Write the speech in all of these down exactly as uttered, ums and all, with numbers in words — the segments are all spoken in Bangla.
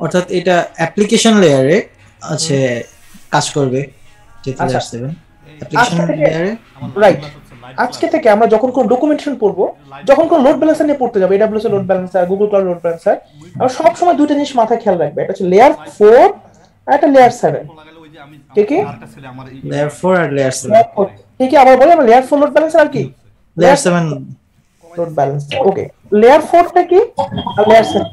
অর্থাৎ এটা অ্যাপ্লিকেশন লেয়ারে আছে কাজ করবে যেটা আচ্ছা লেয়ার সেভেন অ্যাপ্লিকেশন আজকে থেকে লেয়ারে। রাইট আজকে থেকে আমরা যখন কোন ডকুমেন্টেশন পড়বো, যখন কোন লোড ব্যালেন্সার নিয়ে পড়তে যাবো, AWS load balancer, Google cloud load balancer, আমরা সব সময় দুইটা জিনিস মাথায় খেয়াল রাখবে, এটা হচ্ছে লেয়ার ফোর আর একটা লেয়ার সেভেন। ঠিক কি লেয়ার ফোর আর লেয়ার সেভেন। ঠিক কি আবার বলি আমরা লেয়ার ফোর লোড ব্যালেন্সার আর কি layer seven load balancer. Okay, layer ফোরটা কি আর layer seven?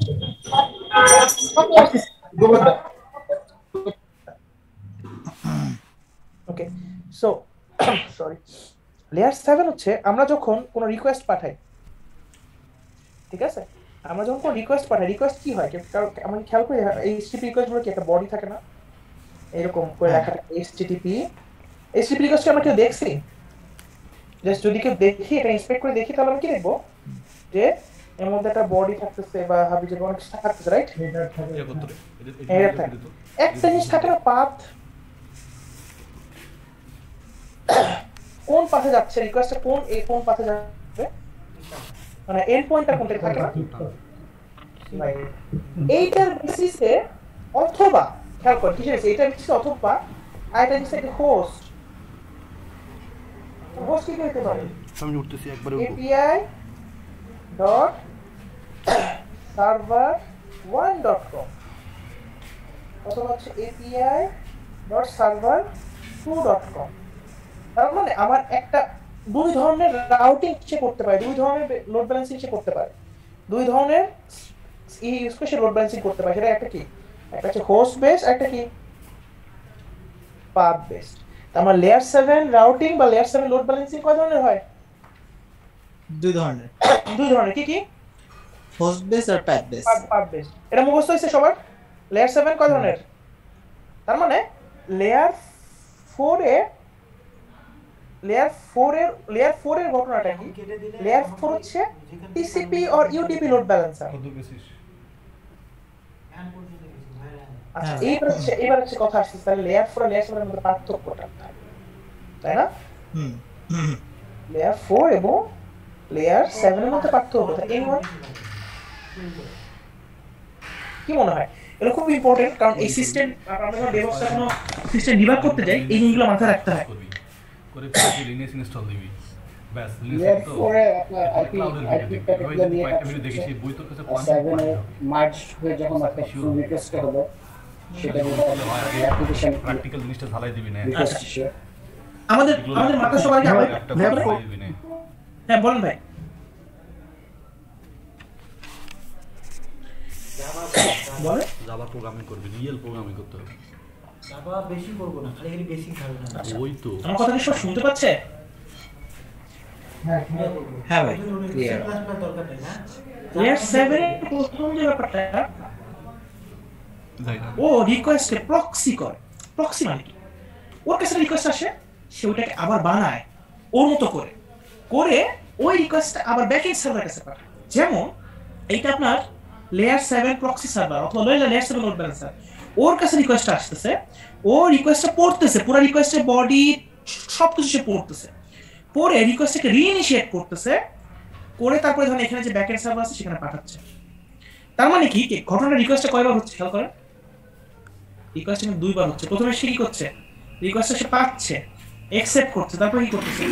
Okay, so sorry, layer seven হচ্ছে আমরা যখন কোনো রিকোয়েস্ট পাঠাই, ঠিক আছে, আমরা যখন কোনো রিকোয়েস্ট পাঠাই, রিকোয়েস্ট কি হয়, আমরা খেয়াল করি এইচটিটিপি রিকোয়েস্ট গুলো কি একটা বডি থাকে না, এরকম করে লেখা থাকে এইচটিটিপি। এইচটিটিপি রিকোয়েস্ট আমরা কেউ দেখছি? জাস্ট যদি কেউ দেখি, এটা ইন্সপেক্ট করে দেখি, তাহলে আমরা কি দেখবো যে এর মধ্যে একটা বডি থাকতেছে বা হাবি যে অনেক কিছু থাকতেছে, রাইট? হেডার থাকে, একটা জিনিস থাকে না, পাথ, কোন পাথে যাচ্ছে রিকোয়েস্টটা, কোন এই কোন পাথে যাবে, মানে এন্ড পয়েন্টটা কোনটা থাকে না, এইটার বেসিসে অথবা খেয়াল কর কিসের বেসিসে, এইটার বেসিসে অথবা আরেকটা জিনিস থাকে হোস্ট। হোস্ট কি হতে পারে? আমি উঠতেছি একবারে API dot server one dot com অথবা হচ্ছে API dot server two dot com. তার মানে আমার একটা দুই ধরনের রাউটিং সে করতে পারে, দুই ধরনের লোড ব্যালেন্সিং সে করতে পারে, দুই ধরনের ইউজ করে সে লোড ব্যালেন্সিং করতে পারে। সেটা একটা কি, একটা হচ্ছে হোস্ট বেস, একটা কি পাথ বেসড। আমার লেয়ার সেভেন রাউটিং বা লেয়ার সেভেন লোড ব্যালেন্সিং কয় ধরনের হয়? দুই ধরনের। দুই ধরনের, কি কি? হোস্ট বেস আর পাথ বেস। পাথ বেসড, এটা মুখস্থ হইছে সবার? লেয়ার সেভেন কয় ধরনের? তার মানে লেয়ার ফোর এ লেয়ার ফোর এর লেয়ার ফোর এর ঘটনাটা কি? লেয়ার ফোর হচ্ছে TCP or UDP load balancer. আচ্ছা, এইবার হচ্ছে এইবার হচ্ছে কথা আসছে, তাহলে লেয়ার ফোর আর লেয়ার সেভেন এর মধ্যে পার্থক্যটা, তাই না? হুম, লেয়ার ফোর এবং লেয়ার সেভেন এর মধ্যে পার্থক্য কোথায়? এই মনে কি মনে হয়? এটা খুব ইম্পর্টেন্ট, কারণ এই সিস্টেম আমরা যখন ডেভঅপসে কোনো সিস্টেম ডিবাগ করতে যাই, এই জিনিসগুলো মাথায় রাখতে হয়। করে ফেসি লিনাক্স ইনস্টল দিবি বাস। লেয়ার ফোর এ আপনার আইপি আইপি প্যাকেটগুলো নিয়ে একটা ভিডিও দেখেছি, বই তো কাছে পয়েন্ট সেভেন এ মার্জ হয়ে যখন একটা ফুল রিকোয়েস্ট হলো, সেটা অ্যাপ্লিকেশন প্র্যাকটিক্যাল জিনিসটা ঢালাই দিবি না। আচ্ছা, আমাদের আমাদের মাথা সবাইকে একটা ঢালাই দিবি না। হ্যাঁ বলেন ভাই। বলে জাভা প্রোগ্রামিং করবি, রিয়েল প্রোগ্রামিং করতে হবে। জাভা বেশি করব না, খালি খালি বেসিক ধারণা। ওই তো আমার কথা কি সব শুনতে পাচ্ছে? হ্যাঁ হ্যাঁ ভাই ক্লিয়ার। দরকার নেই না। লেয়ার সেভেন এর প্রথম যে ব্যাপারটা, ও রিকোয়েস্টে প্রক্সি করে। প্রক্সি মানে কি? ওর কাছে রিকোয়েস্ট আসে, সে ওটাকে আবার বানায় ওর মতো করে, করে ওই রিকোয়েস্টটা আবার ব্যাকএন্ড সার্ভারের কাছে পাঠায়। যেমন এইটা আপনার লেয়ার সেভেন প্রক্সি সার্ভার অথবা লেয়ার সেভেন লোড ব্যালেন্সার, ওর কাছে রিকোয়েস্টটা আসতেছে, ও রিকোয়েস্টটা পড়তেছে, পুরো রিকোয়েস্টের বডি সবকিছু সে পড়তেছে, পড়ে রিকোয়েস্টটাকে রিইনিশিয়েট করতেছে, করে তারপরে ধরেন এখানে যে ব্যাকএন্ড সার্ভার আছে সেখানে পাঠাচ্ছে। তার মানে কি ঘটনাটা রিকোয়েস্টটা কয়বার হচ্ছে খেয়াল করেন? রিকোয়েস্ট কিন্তু দুইবার হচ্ছে। প্রথমে সে কি করছে, রিকোয়েস্টটা সে পাচ্ছে, অ্যাকসেপ্ট করছে, তারপর কি করতেছে,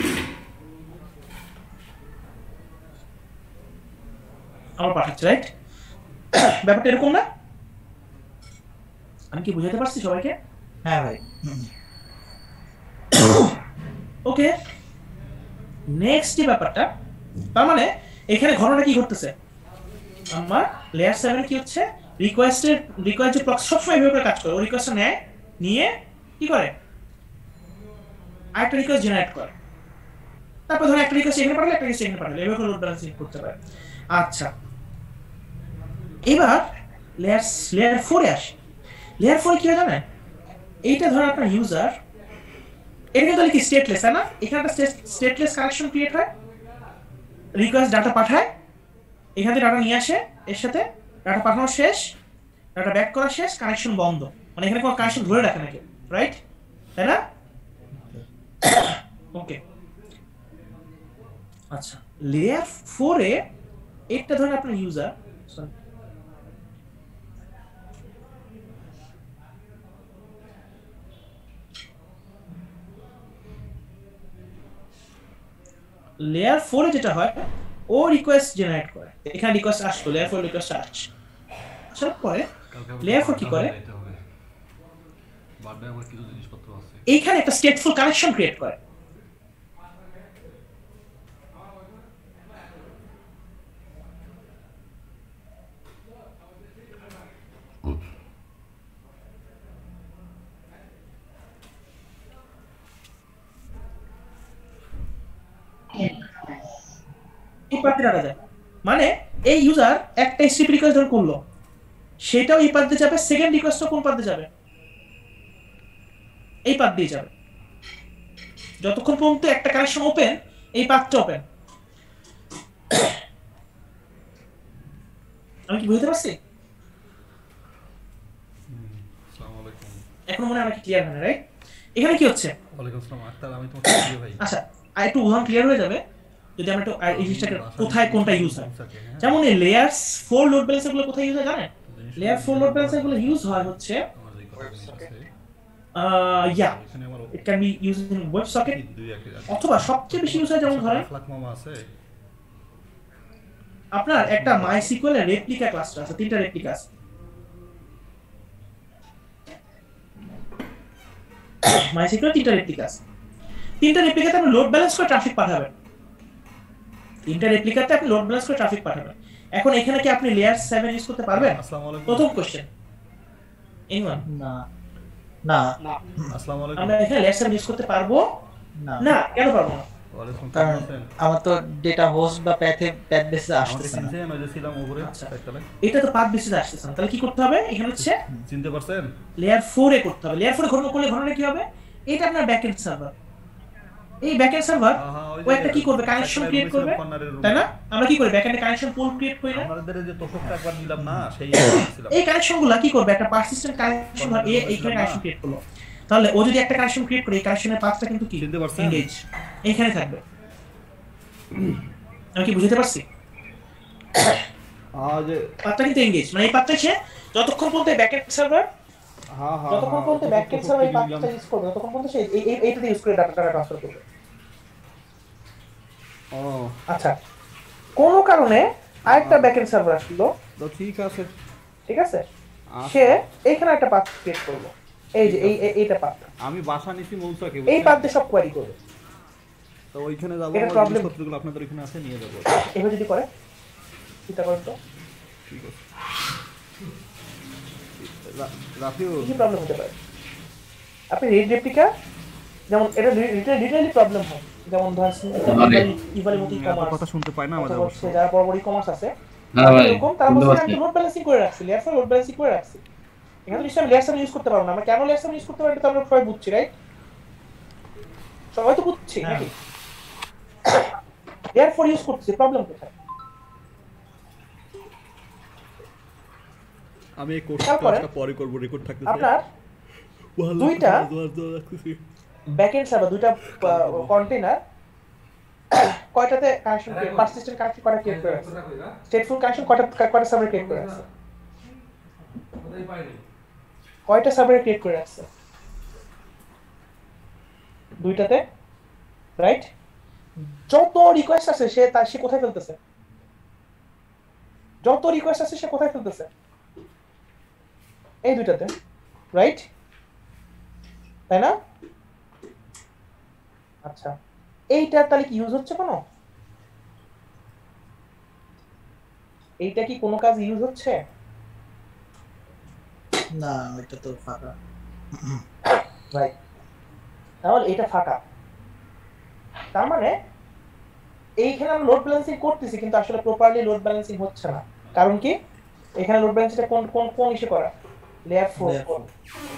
আবার পাঠাচ্ছে, রাইট? ব্যাপারটা এরকম না? আমি কি বুঝাতে পারছি সবাইকে? হ্যাঁ ভাই। ওকে, নেক্সট যে ব্যাপারটা, তার মানে এখানে ঘটনাটা কি ঘটতেছে, আমার লেয়ার সেভেন কি হচ্ছে, রিকোয়েস্টের রিকোয়েস্ট যে প্রক্সি সবসময় এভাবে কাজ করে, ও রিকোয়েস্টটা নেয়, নিয়ে কি করে আরেকটা রিকোয়েস্ট জেনারেট করে, তারপর ধরো একটা রিকোয়েস্ট এখানে পাঠালে, একটা রিকোয়েস্ট এখানে পাঠালে, এভাবে লোড ব্যালেন্সিং করতে পারে। আচ্ছা, এবার লেয়ার লেয়ার ফোরে আসে। লেয়ার ফোরে কি হয় জানেন? এইটা ধরো আপনার ইউজার, এটা কিন্তু কি স্টেটলেস, তাই না? এখানে একটা স্টেটলেস কানেকশন ক্রিয়েট হয়, রিকোয়েস্ট ডাটা পাঠায়, এখান থেকে ডাটা নিয়ে আসে, এর সাথে ডাটা পাঠানো শেষ, ডাটা ব্যাক করা শেষ, কানেকশন বন্ধ, মানে এখানে কোনো কানেকশন ধরে রাখে নাকি, রাইট? তাই না? ওকে, আচ্ছা, লেয়ার ফোরে এটা ধরেন আপনার ইউজার, লেয়ার ফোর এ যেটা হয় ও রিকোয়েস্ট জেনারেট করে এখানে রিকোয়েস্ট আসলো লেয়ার ফোর রিকোয়েস্ট আসছে আসার পরে লেয়ার ফোর কি করে বারডে আমার কিছু জিনিসপত্র আছে এইখানে একটা স্টেটফুল কানেকশন ক্রিয়েট করে এই পাতে রাখা যায় মানে এই ইউজার একটা এসটিপি রিকোয়েস্ট ধরে করলো সেটাও এই পাতে যাবে সেকেন্ড রিকোয়েস্টও কোন পাতে যাবে এই পাত দিয়ে যাবে যতক্ষণ পর্যন্ত একটা কানেকশন ওপেন এই পাতটা ওপেন আমি কি বুঝতে পারছি আসসালামু আলাইকুম এখন মনে হয় আমাকে ক্লিয়ার হয় না রাইট এখানে কি হচ্ছে ওয়ালাইকুম আসসালাম আক্তার আমি তোমার প্রিয় ভাই আচ্ছা আর একটু উদাহরণ ক্লিয়ার হয়ে যাবে যদি আমরা একটু এই জিনিসটাকে কোথায় কোনটা ইউজ হয় যেমন এই লেয়ার ফোর লোড ব্যালেন্সার গুলো কোথায় ইউজ হয় জানেন লেয়ার ফোর লোড ব্যালেন্সার গুলো ইউজ হয় হচ্ছে ah yeah it can be used in web socket অথবা সবচেয়ে বেশি ইউজ হয় যেমন ধরেন আপনার একটা মাইসিকিউএল এর রেপ্লিকা ক্লাস্টার আছে তিনটা রেপ্লিকা আছে মাইসিকিউএল তিনটা রেপ্লিকা আছে তিনটা রেপ্লিকাতে আপনি লোড ব্যালেন্স করে ট্রাফিক পাঠাবেন তিনটা রেপ্লিকাতে আপনি লোড ব্যালেন্স করে ট্রাফিক পাঠাবেন এখন এখানে কি আপনি লেয়ার সেভেন ইউজ করতে পারবেন আসসালামু আলাইকুম প্রথম কোশ্চেন এনিওয়ান না না না আসসালামু আলাইকুম আমরা এখানে লেয়ার সেভেন ইউজ করতে পারবো না না কেন পারবো না ওয়ালাইকুম কারণ আসসালাম আমার তো ডেটা হোস্ট বা প্যাথে প্যাথ বেসে আমাদের আসতেছে না চিনছেন ওই যে ছিলাম উপরে আচ্ছা। একতলায় এটা তো পাথ বেসিস আসতেছে না তাহলে কি করতে হবে এখানে হচ্ছে চিনতে পারছেন লেয়ার ফোর এ করতে হবে লেয়ার ফোর এ ঘটনা করলে ঘটনা কি হবে এটা আপনার ব্যাকএন্ড সার্ভার এই ব্যাকএন্ড সার্ভার ও একটা কি করবে কানেকশন ক্রিয়েট করবে তাই না আমরা কি করি ব্যাকএন্ডে কানেকশন পুল ক্রিয়েট করি না আমাদের যে তোষকটা একবার নিলাম না সেই ছিলাম এই কানেকশনগুলো কি করবে একটা পারসিস্টেন্ট কানেকশন এ এইখানে কানেকশন ক্রিয়েট করলো তাহলে ও যদি একটা কানেকশন ক্রিয়েট করে এই কানেকশনের পাথটা কিন্তু কি চিনতে পারছেন? এনগেজ এইখানে থাকবে আমি কি বুঝতে পারছি হ্যাঁ যে পাথটা কিন্তু এনগেজ মানে এই পাথটা সে যতক্ষণ পর্যন্ত ব্যাকএন্ড সার্ভার হ্যাঁ হ্যাঁ যতক্ষণ পর্যন্ত ব্যাকএন্ড সার্ভার এই পাথটা ইউজ করবে ততক্ষণ পর্যন্ত সে এই এই- এইটা দিয়ে ইউজ করে ডাটাটা ট্রান্সফার করবে ও আচ্ছা কোন কারণে আরেকটা ব্যাকএন্ড সার্ভার আসলো তো ঠিক আছে ঠিক আছে সে এইখানে একটা পাথ ক্রিয়েট করলো এই যে এই এই- এইটা পাথ আমি বাসা নিছি মৌসাকে এই পাথ দিয়ে সব কোয়ারি করবে তো ওইখানে যাবো এটা আমার problem। জিনিসপত্রগুলো আপনাদের ওইখানে আছে নিয়ে যাবো এভাবে যদি করে চিন্তা করেন তো ঠিক আছে রা- রাফিউল কি প্রবলেম হতে পারে আপনি রেড রেপ্লিকা যেমন এটা লিটারালি প্রবলেম হয় যেমন ধরেন ইভালি মতো এত ই-কমার্স কথা শুনতে পায় না আমাদের অথবা অবশ্য হচ্ছে যারা বড় বড় ই-কমার্স আছে হ্যাঁ ভাই এরকম তারা বুঝতে বলছে পারছি আমি লোড ব্যালেন্সিং করে রাখছি লেয়ার ফোর লোড ব্যালেন্সিং করে রাখছি এখানে নিশ্চয়ই আমি লেয়ার সেভেন ইউজ করতে পারবো না আমরা কেন লেয়ার সেভেন ইউজ করতে পারি এটা তো আমরা সবাই বুঝছি রাইট সবাই তো বুঝছি নাকি লেয়ার ফোর ইউজ করছি প্রবলেম কোথায় আমি এই কোর্স খেয়াল করেন। ক্লাসটা পরে করব রেকর্ড থাকতেছে আপনার ভালো দুইটা জোয়ার জোয়ার রাখতেছি ব্যাকএন্ড সার্ভার দুইটা কন্টেইনার কয়টাতে কানেকশন পারসিস্টেন্ট কানেকশন কয়টা ক্রিয়েট করে আছে স্টেটফুল কানেকশন কয়টা কয়টা সার্ভার ক্রিয়েট করে আছে কয়টা সার্ভার ক্রিয়েট করে আছে দুইটাতে রাইট যত রিকোয়েস্ট আছে সে তার সে কোথায় ফেলতেছে যত রিকোয়েস্ট আছে সে কোথায় ফেলতেছে এই দুইটাতে রাইট তাই না আচ্ছা এইটার তাহলে কি ইউজ হচ্ছে কোনো এইটা কি কোনো কাজ ইউজ হচ্ছে না এটা তো ফাঁকা রাইট তাহলে এটা ফাঁকা তার মানে এইখানে আমরা লোড ব্যালেন্সিং করতেছি কিন্তু আসলে প্রপারলি লোড ব্যালেন্সিং হচ্ছে না কারণ কি এখানে লোড ব্যালেন্সিংটা কোন কোন কোন ইস্যু করা লেয়ার ফোর Layer four।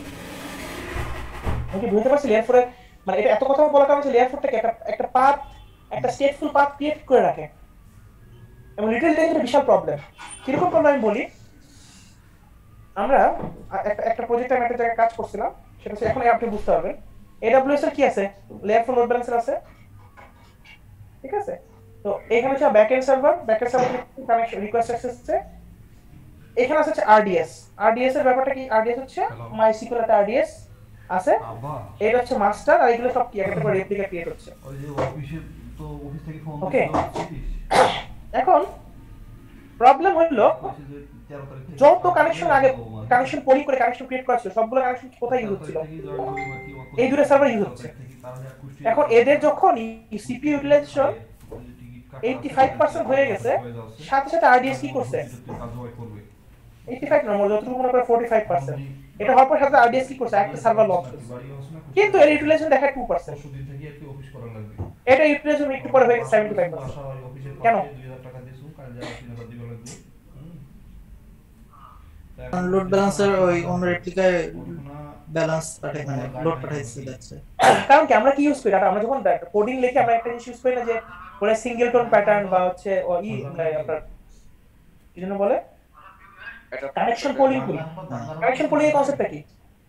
আমি কি বুঝতে পারছি লেয়ার ফোরের মানে এটা এত কথা বলার কারণ হচ্ছে লেয়ার ফোরটাকে একটা একটা পাথ একটা স্টেটফুল পাথ ক্রিয়েট করে রাখে এবং লিটল এটা বিশাল প্রবলেম কিরকম প্রবলেম আমি বলি আমরা একটা একটা প্রজেক্টে আমি একটা জায়গায় কাজ করছিলাম সেটা হচ্ছে এখন আপনি বুঝতে পারবেন এডব্লিউএস এর কি আছে লেয়ার ফোর লোড ব্যালেন্সার আছে ঠিক আছে তো এখানে হচ্ছে backend server backend server connection request access আছে এখানে আছে হচ্ছে আরডিএস আরডিএস এর ব্যাপারটা কি আরডিএস হচ্ছে মাইসিকিউএল এর আরডিএস আছে আব্বা এটা হচ্ছে মাস্টার আর এগুলো সব কি একটা করে রেপ্লিকা ক্রিয়েট হচ্ছে ওই যে অফিসে তো অফিস থেকে ফোন Okay. দিছিস এখন প্রবলেম হলো যত কানেকশন আগে কানেকশন পলি করে কানেকশন ক্রিয়েট করা ছিল সবগুলো কানেকশন কোথায় ইউজ হচ্ছিল এই দুটো সার্ভার ইউজ হচ্ছে এখন এদের যখন সিপিইউ ইউটিলাইজেশন eighty-five percent হয়ে গেছে সাথে সাথে আরডিএস কি করছে eighty-five না মোর যতটুকু মনে করে forty-five percent এটা হওয়ার পর সাথে আরডিএস কি করছে একটা সার্ভার লক করছে কিন্তু এর ইউটিলাইজেশন দেখায় two percent সুদিন থেকে একটু অফিস করা লাগবে এটা ইউটিলাইজেশন একটু পরে হয়ে গেছে seventy-five percent কেন দুই হাজার টাকা দিছু কাল যা তিন হাজার দিবে লাগবে লোড ব্যালেন্সার ওই অন্য রেপ্লিকায় ব্যালেন্স পাঠায় মানে লোড পাঠাইছে যাচ্ছে কারণ কি আমরা কি ইউজ করি আমরা যখন কোডিং লিখি আমরা একটা জিনিস ইউজ করি না যে বলে সিঙ্গেলটন প্যাটার্ন বা হচ্ছে ও ই আপনার কি যেন বলে কানেকশন পোলিং করি কানেকশন পোলিং এর কনসেপ্টটা কি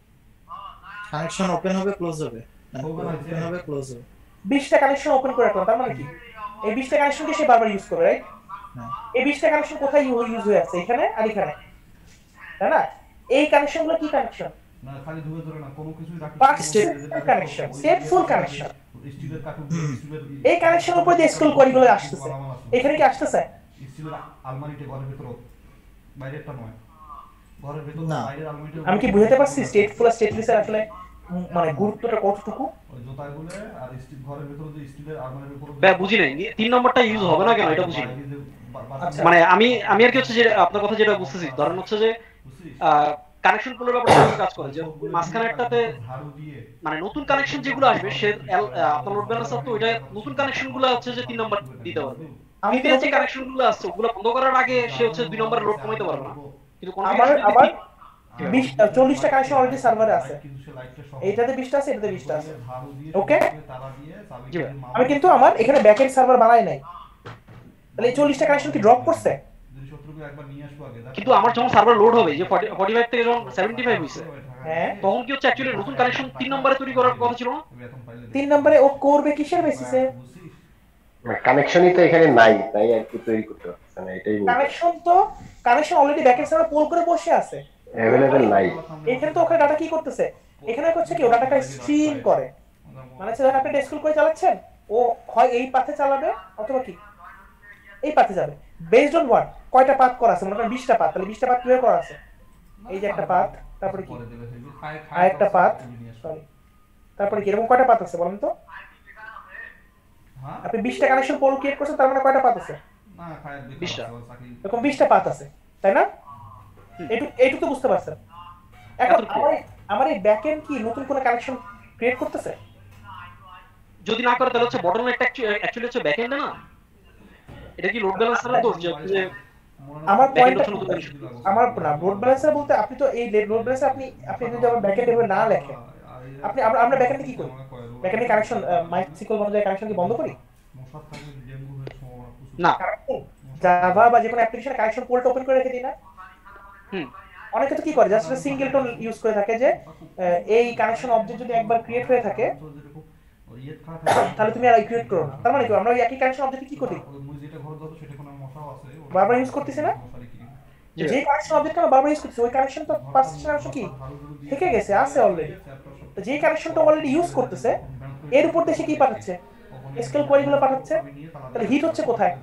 কানেকশন ওপেন হবে ক্লোজ হবে ওপেন হবে ক্লোজ হবে বিশ টা কানেকশন ওপেন করে রাখলাম তার মানে কি এই বিশ টা কানেকশন কে সে বারবার ইউজ করে রাইট এই বিশ টা কানেকশন কোথায় ইউজ হয়ে আছে এখানে আর এখানে তাই না এই কানেকশনগুলো কি কানেকশন না খালি ধরে ধরে না কোনো কিছুই রাখি part state connection stateful connection স্টিলের কাটু স্টিলের এই কানেকশন উপর দিয়ে স্কুল কোডগুলো আসতেছে এখানে কি আসতেছে স্টিলের আলমারিতে ঘরের ভিতর বাইরেরটা নয় ঘরের ভিতর না। বাইরের আলমারিতে আমি কি বুঝাতে পারছি স্টেটফুল আর স্টেটলেসের আসলে উম, মানে গুরুত্বটা কতটুকু ওই জুতাগুলো আর স্টিল ঘরের ভিতর যে স্টিলের আলমারির উপর ভাই বুঝি নাই তিন নম্বরটা ইউজ হবে না কেন এটা বুঝি নাই। মানে আমি আমি আর কি হচ্ছে যে আপনার কথা যেটা বুঝতেছি ধরেন হচ্ছে যে কানেকশন পুলের ব্যাপারটা এরকম কাজ করে যে মাঝখানে একটাতে ঝাড়ু দিয়ে মানে নতুন কানেকশন যেগুলো আসবে সে এল- আহ, আপনার লোড ব্যালেন্সার তো ওইটা নতুন কানেকশন গুলো হচ্ছে যে তিন নম্বর দিতে পারবে আমি প্রিভিয়াস যে কানেকশন গুলো আছে ওগুলো বন্ধ করার আগে সে হচ্ছে দুই নম্বরের লোড কমাইতে পারবে না কিন্তু কোন আবার আবার বিশ চল্লিশ টা কানেকশন অলরেডি সার্ভারে আছে কিন্তু সে লাইটটা সহ এইটাতে বিশ টা আছে এটাতে বিশ টা আছে ঝাড়ু দিয়ে ওকে তারা দিয়ে চাবি জি ভাই। আমি কিন্তু আমার এখানে ব্যাকএন্ড সার্ভার বানাই নাই তাহলে এই চল্লিশ টা কানেকশন কি ড্রপ করছে যদি শত্রুকে একবার নিয়ে আসবো আগে কিন্তু আমার যখন সার্ভার লোড হবে যে forty-five থেকে যখন seventy-five হইছে হ্যাঁ তখন কি হচ্ছে অ্যাকচুয়ালি নতুন কানেকশন তিন নম্বরে তৈরি করার কথা ছিল না বেতন পাইলে তিন নম্বরে ও করবে কিসের বেসিসে বুঝছিস কানেকশনই তো এখানে নাই তাই আর কি তৈরি করতে পারছে না এটাই কানেকশন তো connection already backend server pool করে বসে আছে অ্যাভেলেবল নাই এখানে তো ওখানে ডাটা কি করতেছে এখানে করছে কি ও ডাটাটা স্ট্রিম করে মানে হচ্ছে যখন আপনি ডেস্কুল করে চালাচ্ছেন ও হয় এই পাথে চালাবে অথবা কি এই পাথে যাবে বেসড অন হোয়াট কয়টা পাথ করা আছে মনে করেন বিশ টা পাথ তাহলে বিশ টা পাথ কিভাবে করা আছে এই যে একটা পাথ তারপরে কি আর একটা পাথ সরি তারপরে কি এরকম কয়টা পাথ আছে বলেন তো হ্যাঁ আপনি বিশ টা কানেকশন পোল ক্রিয়েট করছেন তার মানে কয়টা পাথ আছে না খায়ের বিশ টা। এরকম বিশ টা পাথ আছে তাই না এইটুকু এইটুকু তো বুঝতে পারছেন এখন এতটুকু। আমার এই- আমার এই ব্যাকএন্ড কি নতুন কোনো কানেকশন ক্রিয়েট করতেছে যদি না করে তাহলে হচ্ছে বটম একটা অ্যাকচুয়ালি হচ্ছে ব্যাকএন্ডে না এটা কি লোড ব্যালেন্সারের দোষ যে যে আমার backend পয়েন্ট হচ্ছে নতুন জিনিস। আমার না লোড ব্যালেন্সার বলতে আপনি তো এই লোড ব্যালেন্সার আপনি আপনি যদি আমার ব্যাকএন্ড এভাবে না লেখেন আপনি আমরা আমরা ব্যাকএন্ডে কি করি ব্যাকএন্ডে কানেকশন মাইসিকল অনুযায়ী কানেকশন কি বন্ধ করি মশার থাকলে ডেঙ্গু হয়ে সম্ভাবনা প্রচুর না জাভা বা যে কোনো অ্যাপ্লিকেশন কানেকশন পোর্ট ওপেন করে রেখে দিই না হুম অনেকে তো কি করে জাস্ট সিঙ্গেলটন ইউজ করে থাকে যে আহ, এই কানেকশন অবজেক্ট যদি একবার ক্রিয়েট হয়ে থাকে তো যেরকম ওই ইয়ে খারাপ থাকে তাহলে তুমি আর ক্রিয়েট করো না তার মানে কি আমরা ওই একই কানেকশন অবজেক্ট কি করি ওই মুই যেটা ঘর দাও সেটা কোনো মশাও আছে ওর বারবার use করতেছি না? মশারি কিনে জি যে কানেকশন অবজেক্ট আমরা বারবার ইউজ করছি ওই কানেকশন তো পার্সিস্টেন্ট কানেকশন কি থেকে গেছে আছে অলরেডি তো যে কানেকশনটা অলরেডি ইউজ করতেছে এর উপর দেশে কি পাঠাচ্ছে এসকিউএল কোয়েরিগুলো পাঠাচ্ছে তাহলে হিট হচ্ছে কোথায়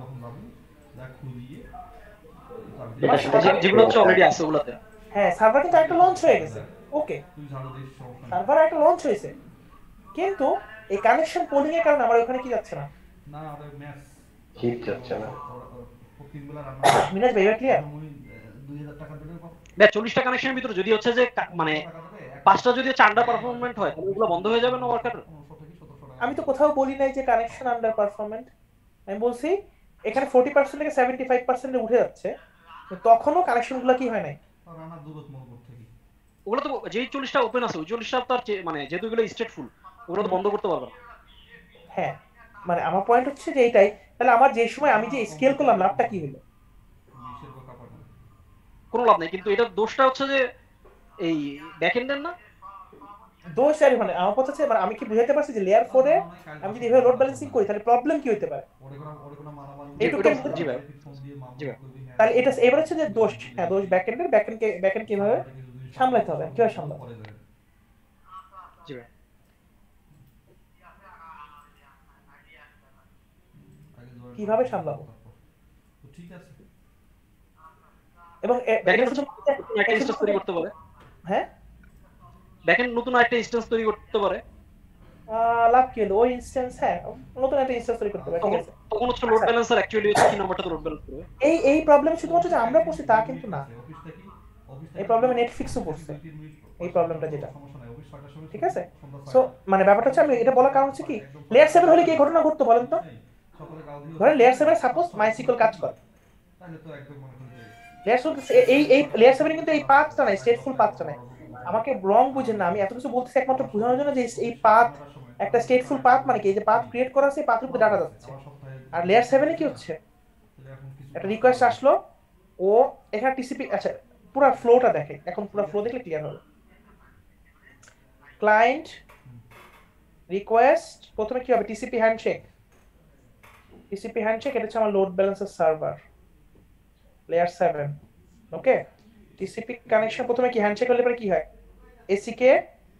এটা যে- যেগুলো হচ্ছে অলরেডি আছে ওগুলোতে হ্যাঁ সার্ভার কিন্তু একটা লঞ্চ হয়ে গেছে ওকে সার্ভার একটা লঞ্চ হয়েছে কিন্তু এই কানেকশন পোলিং এর কারণে আমার ওখানে কি যাচ্ছে না না ওটা ম্যাচ হিট যাচ্ছে না প্রতিদিন বেলা রান্না মিনাজ ভাই ক্লিয়ার মুই দুই হাজার টাকা দিলে কত দেখ চল্লিশটা কানেকশনের ভিতরে যদি হচ্ছে যে কা- মানে টাকা দেবে এক পাঁচটা যদি চান্ডা পারফরমেন্ট হয় তাহলে ওগুলো বন্ধ হয়ে যাবে না ওয়ার্কার পনেরোশো থেকে সতেরোশো টাকা আমি তো কোথাও বলি নাই যে কানেকশন আন্ডার পারফরমেন্ট আমি বলছি এখানে ফোর্টি পার্সেন্ট থেকে সেভেন্টি ফাইভ পার্সেন্টে উঠে যাচ্ছে কিন্তু তখনও কানেকশনগুলো কি হয় নাই রান্নার দূরত মনে থেকে ওগুলো তো যেই চল্লিশটা ওপেন আছে ওই চল্লিশটা তো আর চে- মানে যেহেতু এগুলো স্টেট ফুল ওগুলো তো বন্ধ করতে পারবে না হ্যাঁ মানে আমার পয়েন্ট হচ্ছে যে এইটাই তাহলে আমার যে সময় আমি যে স্কেল করলাম লাভটা কি হলো বিশের বা কাপড় কোনো লাভ নেই কিন্তু এটা দোষটা হচ্ছে যে এই ব্যাকএন্ডের না দোষ আর মানে আমার কথা হচ্ছে মানে আমি কি বুঝাতে পারছি যে লেয়ার ফোরে আমি যদি এভাবে লোড ব্যালেন্সিং করি তাহলে প্রবলেম কি হতে পারে ওরে কোনো ওরে কোনো মারামারি এইটুকু এটা- জি ভাই। ফোন দিয়ে মামলা জি ভাই। করবি হ্যাঁ তাহলে এটা এবার হচ্ছে যে দোষ হ্যাঁ দোষ ব্যাকএন্ডের ব্যাকএন্ডকে ব্যাকএন্ড কিভাবে সামলাতে হবে কিভাবে সামলাতে পরে যাবে জি ভাই কিভাবে সামলাবো? তো ঠিক আছে, এবং এ- ব্যাকেন্ড এটা শুধু- একটা ইনস্ট্যান্স তৈরি করতে পারে, হ্যাঁ ব্যাকেন্ড নতুন একটা ইনস্ট্যান্স তৈরি করতে পারে, আহ, লাভ কি হলো? ওই ইনস্ট্যান্স, হ্যাঁ নতুন একটা ইনস্ট্যান্স তৈরি করতে পারে, ঠিক তখন আছে। তখন হচ্ছে লোড ব্যালেন্সার অ্যাকচুয়ালি হচ্ছে কি নাম্বারটা লোড ব্যালেন্স করবে। এই এই প্রবলেম শুধুমাত্র যে আমরা পড়ছি তা কিন্তু না, অফিসটা কি অফিসটা এই প্রবলেমে নেটফ্লিক্সও পড়ছে দুই তিন মিনিট এই প্রবলেমটা যেটা, সমস্যা নাই, অফিস ছয়টার সময় ঠিক আছে। সন্ধ্যা সো মানে ব্যাপারটা হচ্ছে, আমি এটা বলার কারণ হচ্ছে কি, লেয়ার সেভেন হলে কি এই ঘটনা ঘটতো বলেন তো? সকালে গাও দিয়ে ধরেন লেয়ার সেভেন সাপোজ মাইসিকল কাজ করে, তাহলে তো একদম মনে করি যে লেয়ার সেভেন এই এই লেয়ার সেভেন কিন্তু এই পাঁচটা নাই, স্টেটফুল পাঁচটা নাই। আমাকে রং বুঝেন না, আমি এত কিছু বলতেছি একমাত্র বোঝানোর জন্য যে এই পাথ একটা স্টেটফুল পাথ মানে কি, এই যে পাথ ক্রিয়েট করা আছে, পাথের উপরে ডাটা যাচ্ছে। আর লেয়ার সেভেনে কি হচ্ছে, একটা রিকোয়েস্ট আসলো, ও এখানে টিসিপি, আচ্ছা পুরো ফ্লোটা দেখে, এখন পুরো ফ্লো দেখলে ক্লিয়ার হবে। ক্লায়েন্ট রিকোয়েস্ট, প্রথমে কি হবে, টিসিপি হ্যান্ডশেক, টিসিপি হ্যান্ডশেক, এটা হচ্ছে আমার load balancer server layer seven, okay. TCP connection প্রথমে কি হ্যান্ডশেক হলে পরে কি হয়, এসিকে,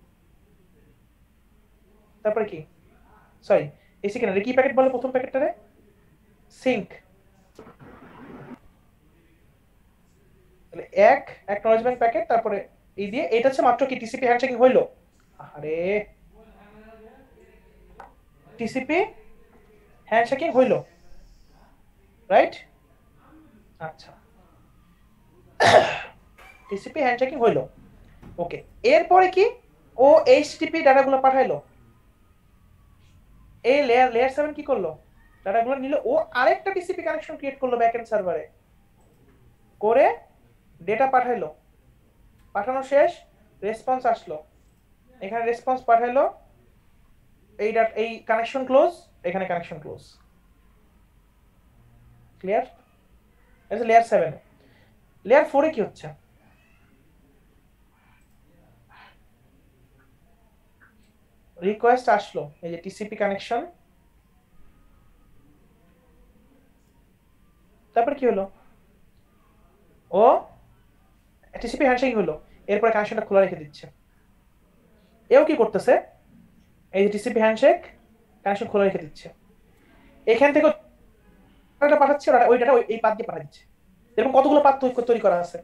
তারপরে কি, সরি এসিকে না, কি প্যাকেট বলে প্রথম প্যাকেটটারে, সিঙ্ক, তাহলে এক অ্যাকনলেজমেন্ট প্যাকেট, তারপরে এই দিয়ে, এটা হচ্ছে মাত্র কি টিসিপি হ্যান্ডশেকিং হইলো, আরে টিসিপি হ্যান্ডশেকিং হইলো, রাইট, আচ্ছা টিসিপি হ্যান্ডশেকিং হইলো, ওকে। এরপরে কি, ও এইচটিপি ডাটাগুলো পাঠাইলো, এই লেয়ার লেয়ার সেভেন কি করলো, ডাটাগুলো নিল, ও আরেকটা টিসিপি কানেকশন ক্রিয়েট করলো ব্যাকএন্ড সার্ভারে, করে ডেটা পাঠাইলো, পাঠানো শেষ, রেসপন্স আসলো, এখানে রেসপন্স পাঠাইলো, এই ডাটা এই কানেকশন ক্লোজ, এখানে কানেকশন ক্লোজ, ক্লিয়ার? এটা লেয়ার সেভেন। লেয়ার ফোরে কি হচ্ছে, রিকোয়েস্ট আসলো, এই যে টিসিপি কানেকশন, তারপর কি হলো, ও টিসিপি হ্যান্ডশেকিং হলো, এরপরে কানেকশনটা খোলা রেখে দিচ্ছে। এও কি করতেছে, এই যে টিসিপি হ্যান্ডশেক, কানেকশন খোলা রেখে দিচ্ছে, এখান থেকে ডাটা পাঠাচ্ছে, ওই ডাটা এই পাথ দিয়ে পাঠা দিচ্ছে। এরকম কতগুলো পাথ তৈরি করা আছে,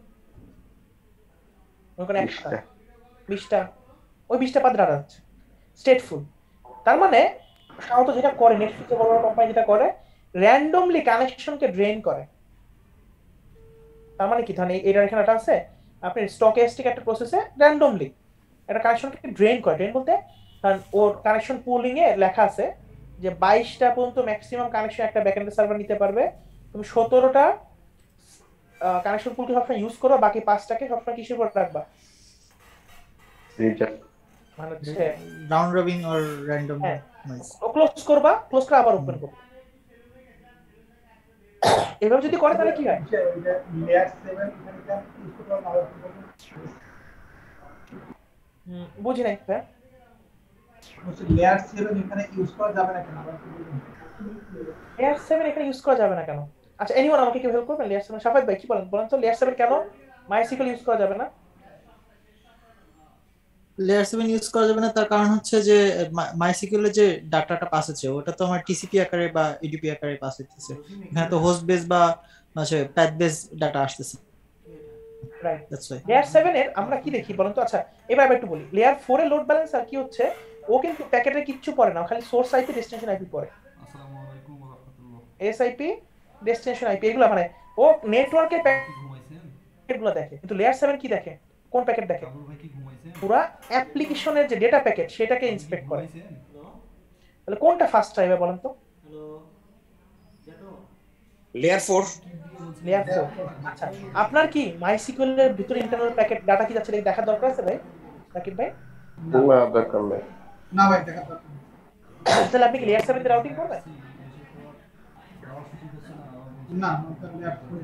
ওখানে একটা বিশটা, ওই বিশটা পাথ ডাটা যাচ্ছে স্টেটফুল। তার মানে সাধারণত যেটা করে নেটফ্লিক্সের বড় বড় কোম্পানি যেটা করে, র্যান্ডমলি কানেকশনকে ড্রেন করে। তার মানে কি, ধরেন এটার এখানে একটা আছে, আপনি স্টকেস্টিক একটা প্রসেসে র্যান্ডমলি একটা কানেকশনকে ড্রেন করে, ড্রেন বলতে কারণ ওর কানেকশন পুলিং এ লেখা আছে যে বাইশটা পর্যন্ত ম্যাক্সিমাম কানেকশন একটা ব্যাকএন্ড সার্ভার নিতে পারবে, তুমি সতেরোটা কানেকশন পুলকে সবসময় ইউজ করো, বাকি পাঁচটাকে সবসময় কিসের উপর রাখবা, মানে হচ্ছে রাউন্ড রবিন অর র্যান্ডম হ্যাঁ, নয়েজ। ও ক্লোজ করবা, ক্লোজ করে আবার ওপেন করবে। এভাবে যদি করে তাহলে কি হয়, লেয়ার সেভেন এখানে কি ইউজ করতে পারবো? হুম, বুঝি নাই স্যার, লেয়ার সেভেন এখানে ইউজ করা যাবে না কেন? লেয়ার সেভেন এখানে ইউজ করা যাবে না কেন? আচ্ছা এনিওয়ান আমাকে কি হেল্প করবেন, লেয়ার সেভেন সাফাত ভাই কি বলেন, বলেন তো লেয়ার সেভেন কেন মাইসিকল ইউজ করা যাবে না? লেয়ার সেভেন ইউজ করা যাবে না, তার কারণ হচ্ছে যে মাইসিকিউএল এর যে ডাটাটা পাস হচ্ছে ওটা তো আমার টিসিপি আকারে বা ইডিপি আকারে পাস হচ্ছে, এখানে তো হোস্ট বেস বা মানে প্যাথ বেস ডাটা আসতেছে, right. That's why. Layer seven এর আমরা কি দেখি বলেন তো, আচ্ছা এবার আমি একটু বলি, লেয়ার ফোর এর লোড ব্যালেন্সার কি হচ্ছে, ও কিন্তু প্যাকেটের কিচ্ছু পড়ে না, খালি সোর্স আইপি ডেস্টিনেশন আইপি পড়ে, আসসালামু আলাইকুম ওয়া রাহমাতুল্লাহ। এসআইপি ডেস্টিনেশন আইপি এগুলো, মানে ও নেটওয়ার্কের কি ঘুমাইছেন? প্যাকেটগুলো দেখে, কিন্তু লেয়ার সেভেন কি দেখে, কোন প্যাকেট দেখে, কাবুল ভাই কি ঘুমাইছেন? পুরা অ্যাপ্লিকেশনের যে ডেটা প্যাকেট সেটাকে ইন্সপেক্ট করে। ঘুমাইছেন? তাহলে কোনটা ফার্স্ট চাইবে বলেন তো? হ্যালো জেটো, লেয়ার ফোর। Layer four. আচ্ছা আপনার কি মাইসিকিউএল এর ভিতরে ইন্টারনাল প্যাকেট ডাটা কি যাচ্ছে এটা দেখার দরকার আছে ভাই রাকিব ভাই? না দরকার নেই। না ভাই দেখা দরকার নেই। তাহলে আপনি কি লেয়ার সেভেন তে রাউটিং করবেন? না ওটা লেয়ার ফোর।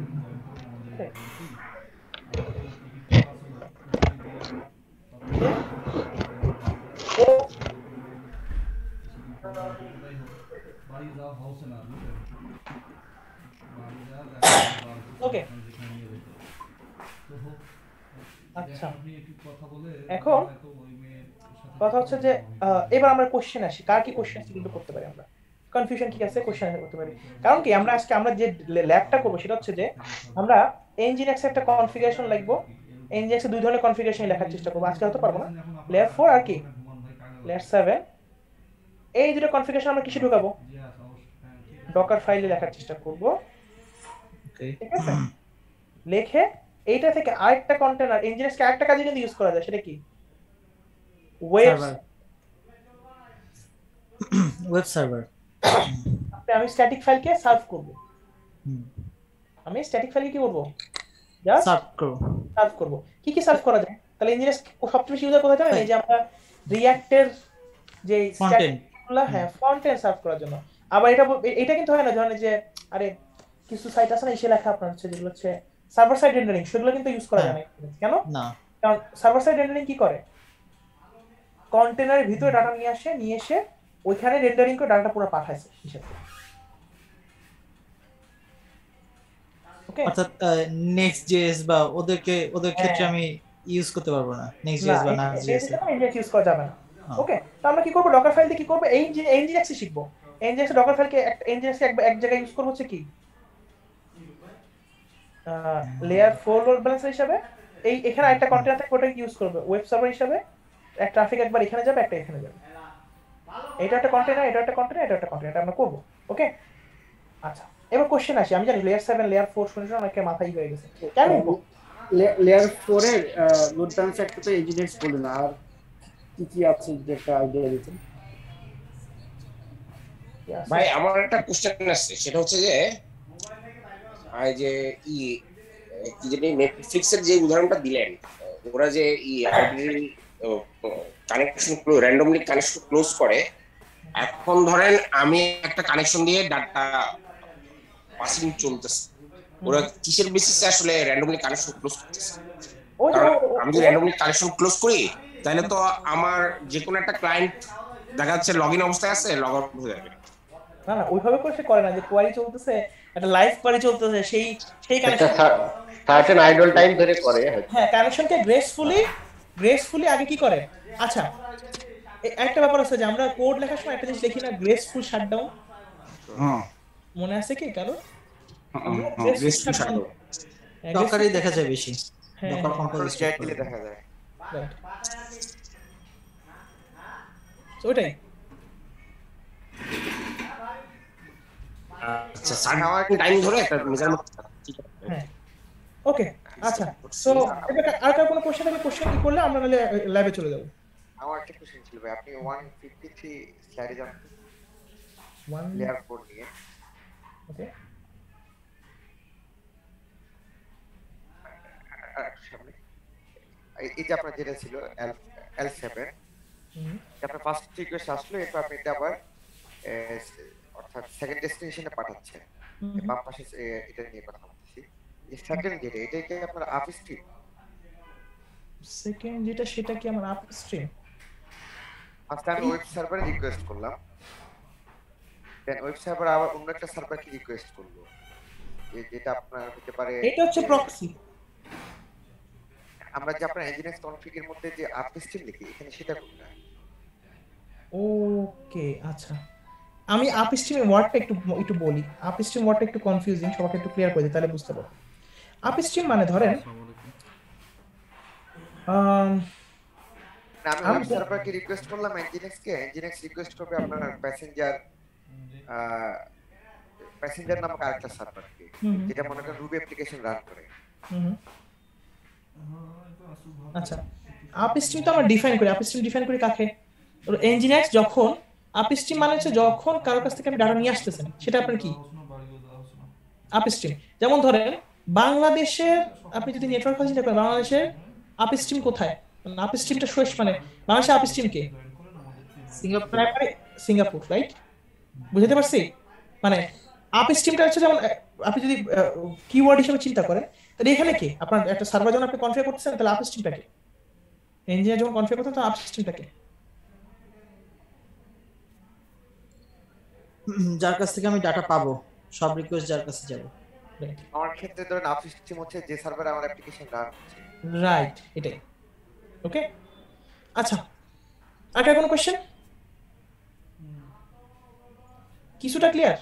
বাড়ি যাওয়া হচ্ছে না, বুঝলেন? বাড়ি যাওয়া ওকে যেখানে নিয়ে যেতে। তো হোক। আচ্ছা আপনি একটু কথা বলে এখন হয়তো ওই মেয়ের সাথে কথা হচ্ছে যে আহ, এবার আমরা কোশ্চেন আসি, কার কি কোশ্চেন আছে কিন্তু করতে পারি আমরা। কনফিউশন কি আছে কোশ্চেন করতে পারি। কারণ কি আমরা আজকে আমরা যে ল্যাবটা করব সেটা হচ্ছে যে আমরা এনজিএক্স একটা কনফিগারেশন লিখবো। এনজিএক্স এ দুই ধরনের কনফিগারেশন লেখার চেষ্টা করব, আজকে হতে পারবো না। লেয়ার ফোর আর কি লেয়ার সেভেন, এই দুটো কনফিগারেশন আমরা কিসে ঢোকাবো? ডকার ফাইলে লেখার চেষ্টা করব। ওকে, ঠিক আছে, লিখে এইটা থেকে আরেকটা কন্টেনার এনজিএক্স কে আরেকটা কাজে কিন্তু ইউজ করা যায়, সেটা কি? Web web server. আমি স্ট্যাটিক ফাইলকে সার্ভ করব। হুম, আমি স্ট্যাটিক ফাইলে কি করব? জাস্ট সার্ভ করো। সার্ভ করব। কি কি সার্ভ করা যায়? তাহলে ইঞ্জিনিয়ার্স সবচেয়ে বেশি ইউজার কোথায় জানেন? এই যে আমরা রিঅ্যাক্টের যে Frontend। স্ট্যাটিকগুলো, হ্যাঁ ফ্রন্ট এন্ড সার্ভ করার জন্য। আবার এটা ব- এটা কিন্তু হয় না ধরেন যে আরে কিছু সাইট আছে না এসে লেখা আপনার হচ্ছে যেগুলো হচ্ছে সার্ভার সাইড রেন্ডারিং, সেগুলো কিন্তু ইউজ করা যায় না। কেন? না, কারণ সার্ভার সাইড রেন্ডারিং কি করে? কন্টেনারের ভিতরে ডাটা নিয়ে আসে, নিয়ে এসে ওইখানে রেন্ডারিং করে ডাটাটা পুরো পাঠাইছে হিসাব করে। ওকে, অর্থাৎ নেক্সট জেএস বা ওদেরকে ওদের ক্ষেত্রে আমি ইউজ করতে পারবো না নেক্সট জেএস বা নাক্সট জেএস। ইনজেক্ট ইউজ করা যাবে না। ওকে, তো আমরা কি করব? ডকার ফাইল দিয়ে কি করব? এই যে এনজিএক্স এ শিখবো। এনজিএক্স ডকার ফাইলকে এনজিএক্স কে এক জায়গায় ইউজ করব হচ্ছে কি লেয়ার ফোর লোড ব্যালেন্সার হিসাবে। এই এখানে একটা কন্টেনার থাকে, ওটাকে ইউজ করবে ওয়েব সার্ভার হিসাবে। এক ট্রাফিক একবার এখানে যাবে, একটা এখানে যাবে। এটা একটা কন্টেনার, এটা একটা কন্টেনার, এটা একটা কন্টেনার, এটা আমরা করব। ওকে, আচ্ছা এবার কোশ্চেন আসি। আমি জানি লেয়ার সেভেন লেয়ার ফোর শুনে শুনে অনেকের মাথায় হয়ে গেছে, কেন লেয়ার ফোর এর লোড ব্যালেন্সার একটা তো এনজিএক্স বলে না, আর কি কি আছে যদি একটা আইডিয়া দিতেন। ভাই আমার একটা কোশ্চেন আছে, সেটা হচ্ছে যে এই যে ই কি জানি নেটফ্লিক্সের যে উদাহরণটা দিলেন, ওরা যে ই ID connection randomly connection close করে। এখন ধরেন আমি একটা কানেকশন দিয়ে ডাটা পাসিং চলতেছে, ওরা কিসের বেসিসে আসলে র্যান্ডমলি কানেকশন ক্লোজ করতেছে? কারণ আমি যদি র্যান্ডমলি কানেকশন ক্লোজ করি তাহলে তো আমার যে কোনো একটা ক্লায়েন্ট দেখা যাচ্ছে লগ ইন অবস্থায় আছে, লগ আউট হয়ে যাবে। না না ওইভাবে করে সে করে না, যে কোয়ারি চলতেছে, একটা লাইভ কোয়ারি চলতেছে, সেই সেই কানেকশন সার্টেন আইডল টাইম ধরে করে। হ্যাঁ, কানেকশনকে গ্রেসফুলি গ্রেসফুলি আগে কি করে? আচ্ছা এ- একটা ব্যাপার আছে যে আমরা কোড লেখার সময় একটা জিনিস লিখি না, গ্রেসফুল শাটডাউন। হ্যাঁ মনে আছে কি কারো? হ্যাঁ গ্রেসফুল শাটডাউন ডকারই দেখা যায় বেশি। হ্যাঁ, ডকার কম্পোজ চ্যাট দিলে দেখা যায়। right. So, ওটাই আচ্ছা সার্টেন টাইম ধরে একটা মেজারমেন্ট। ঠিক আছে, হ্যাঁ ওকে আচ্ছা। তো এবার আর কার কোনো কোশ্চেন আছে? কোশ্চেন কি করলে আমরা নালে ল্যাবে চলে যাব। আমার একটা কোশ্চেন ছিল ভাই, আপনি ওয়ান ফিফটি থ্রি স্লাইডে যান ওয়ান লেয়ার ফোর নিয়ে। ওকে আর সামনে এই- এই যে আপনার যেটা ছিল এল এল সেভেন, হুম আপনার ফার্স্ট রিকোয়েস্ট আসলো, এরপর আপনি এটা আবার এ, অর্থাৎ সেকেন্ড ডেস্টিনেশনে পাঠাচ্ছেন। হুম, বাম পাশে এ, এটা নিয়ে কথা বলতেছি। যে সেকেন্ড যেটা, এটা কি আপনার আপ স্ট্রিম? সেকেন্ড যেটা সেটা কি আমার আপ স্ট্রিম? আজকে আমি ওয়েব সার্ভারে রিকোয়েস্ট করলাম, দেন ওয়েব সার্ভার আবার অন্য একটা সার্ভারকে রিকোয়েস্ট করলো, যে- যেটা আপনার হতে পারে এটা হচ্ছে যে- প্রক্সি। আমরা যে আপনার এনজিনিয়ার্স কনফিগের মধ্যে যে আপ স্ট্রিম লিখি, এখানে সেটা কোনটা? ওকে আচ্ছা, আমি আপ স্ট্রিমের ওয়ার্ডটা একটু একটু বলি। আপ স্ট্রিম ওয়ার্ডটা একটু কনফিউজিং, সবাইকে একটু ক্লিয়ার করে দিই তাহলে বুঝতে পারবে। আপ স্ট্রিম মানে ধরেন আম, না, আমি আমি ওয়েব সার্ভারকে রিকোয়েস্ট করলাম এনজিনিয়ার্স কে, এনজিনিয়ার্স রিকোয়েস্ট করবে আপনার প্যাসেঞ্জার প্যাসেঞ্জার নামক আরেকটা সার্ভারকে, হুম, যেটা মনে করেন রুবি অ্যাপ্লিকেশন রান করে। হুম, আচ্ছা আপ স্ট্রিম তো আমরা ডিফাইন করি। আপ স্ট্রিম ডিফাইন করি কাকে? ইঞ্জিনিয়ার্স যখন আপ স্ট্রিম মানে হচ্ছে যখন কারো কাছ থেকে আপনি ডাটা নিয়ে আসতেছেন, সেটা আপনার কি আপ স্ট্রিম। যেমন ধরেন বাংলাদেশের আপনি যদি নেটওয়ার্ক কথা চিন্তা করেন, বাংলাদেশের আপ স্ট্রিম কোথায়? আপ স্ট্রিমটা শেষ মানে বাংলাদেশের আপ স্ট্রিম কে? সিঙ্গাপুর। Primary Singapore, right? বুঝতে পারছি? মানে আপ স্ট্রিমটা হচ্ছে যেমন আহ, আপনি যদি কিওয়ার্ড হিসেবে চিন্তা করেন, তাহলে এখানে কি আপনার একটা সার্ভার যখন আপনি কনফিগার করতেছেন, তাহলে আপ স্ট্রিমটা কি? ইঞ্জিনিয়ার যখন কনফিগার করতেন তখন আপ স্ট্রিমটা কি? যার কাছ থেকে আমি ডাটা পাবো, সব রিকোয়েস্ট যার কাছে যাবে। আমার ক্ষেত্রে ধরেন আপ স্ট্রিম হচ্ছে যে সার্ভারে আমার অ্যাপ্লিকেশন রান হচ্ছে। রাইট, এটাই। ওকে আচ্ছা, আর কার কোনো কোশ্চেন? কিছুটা ক্লিয়ার?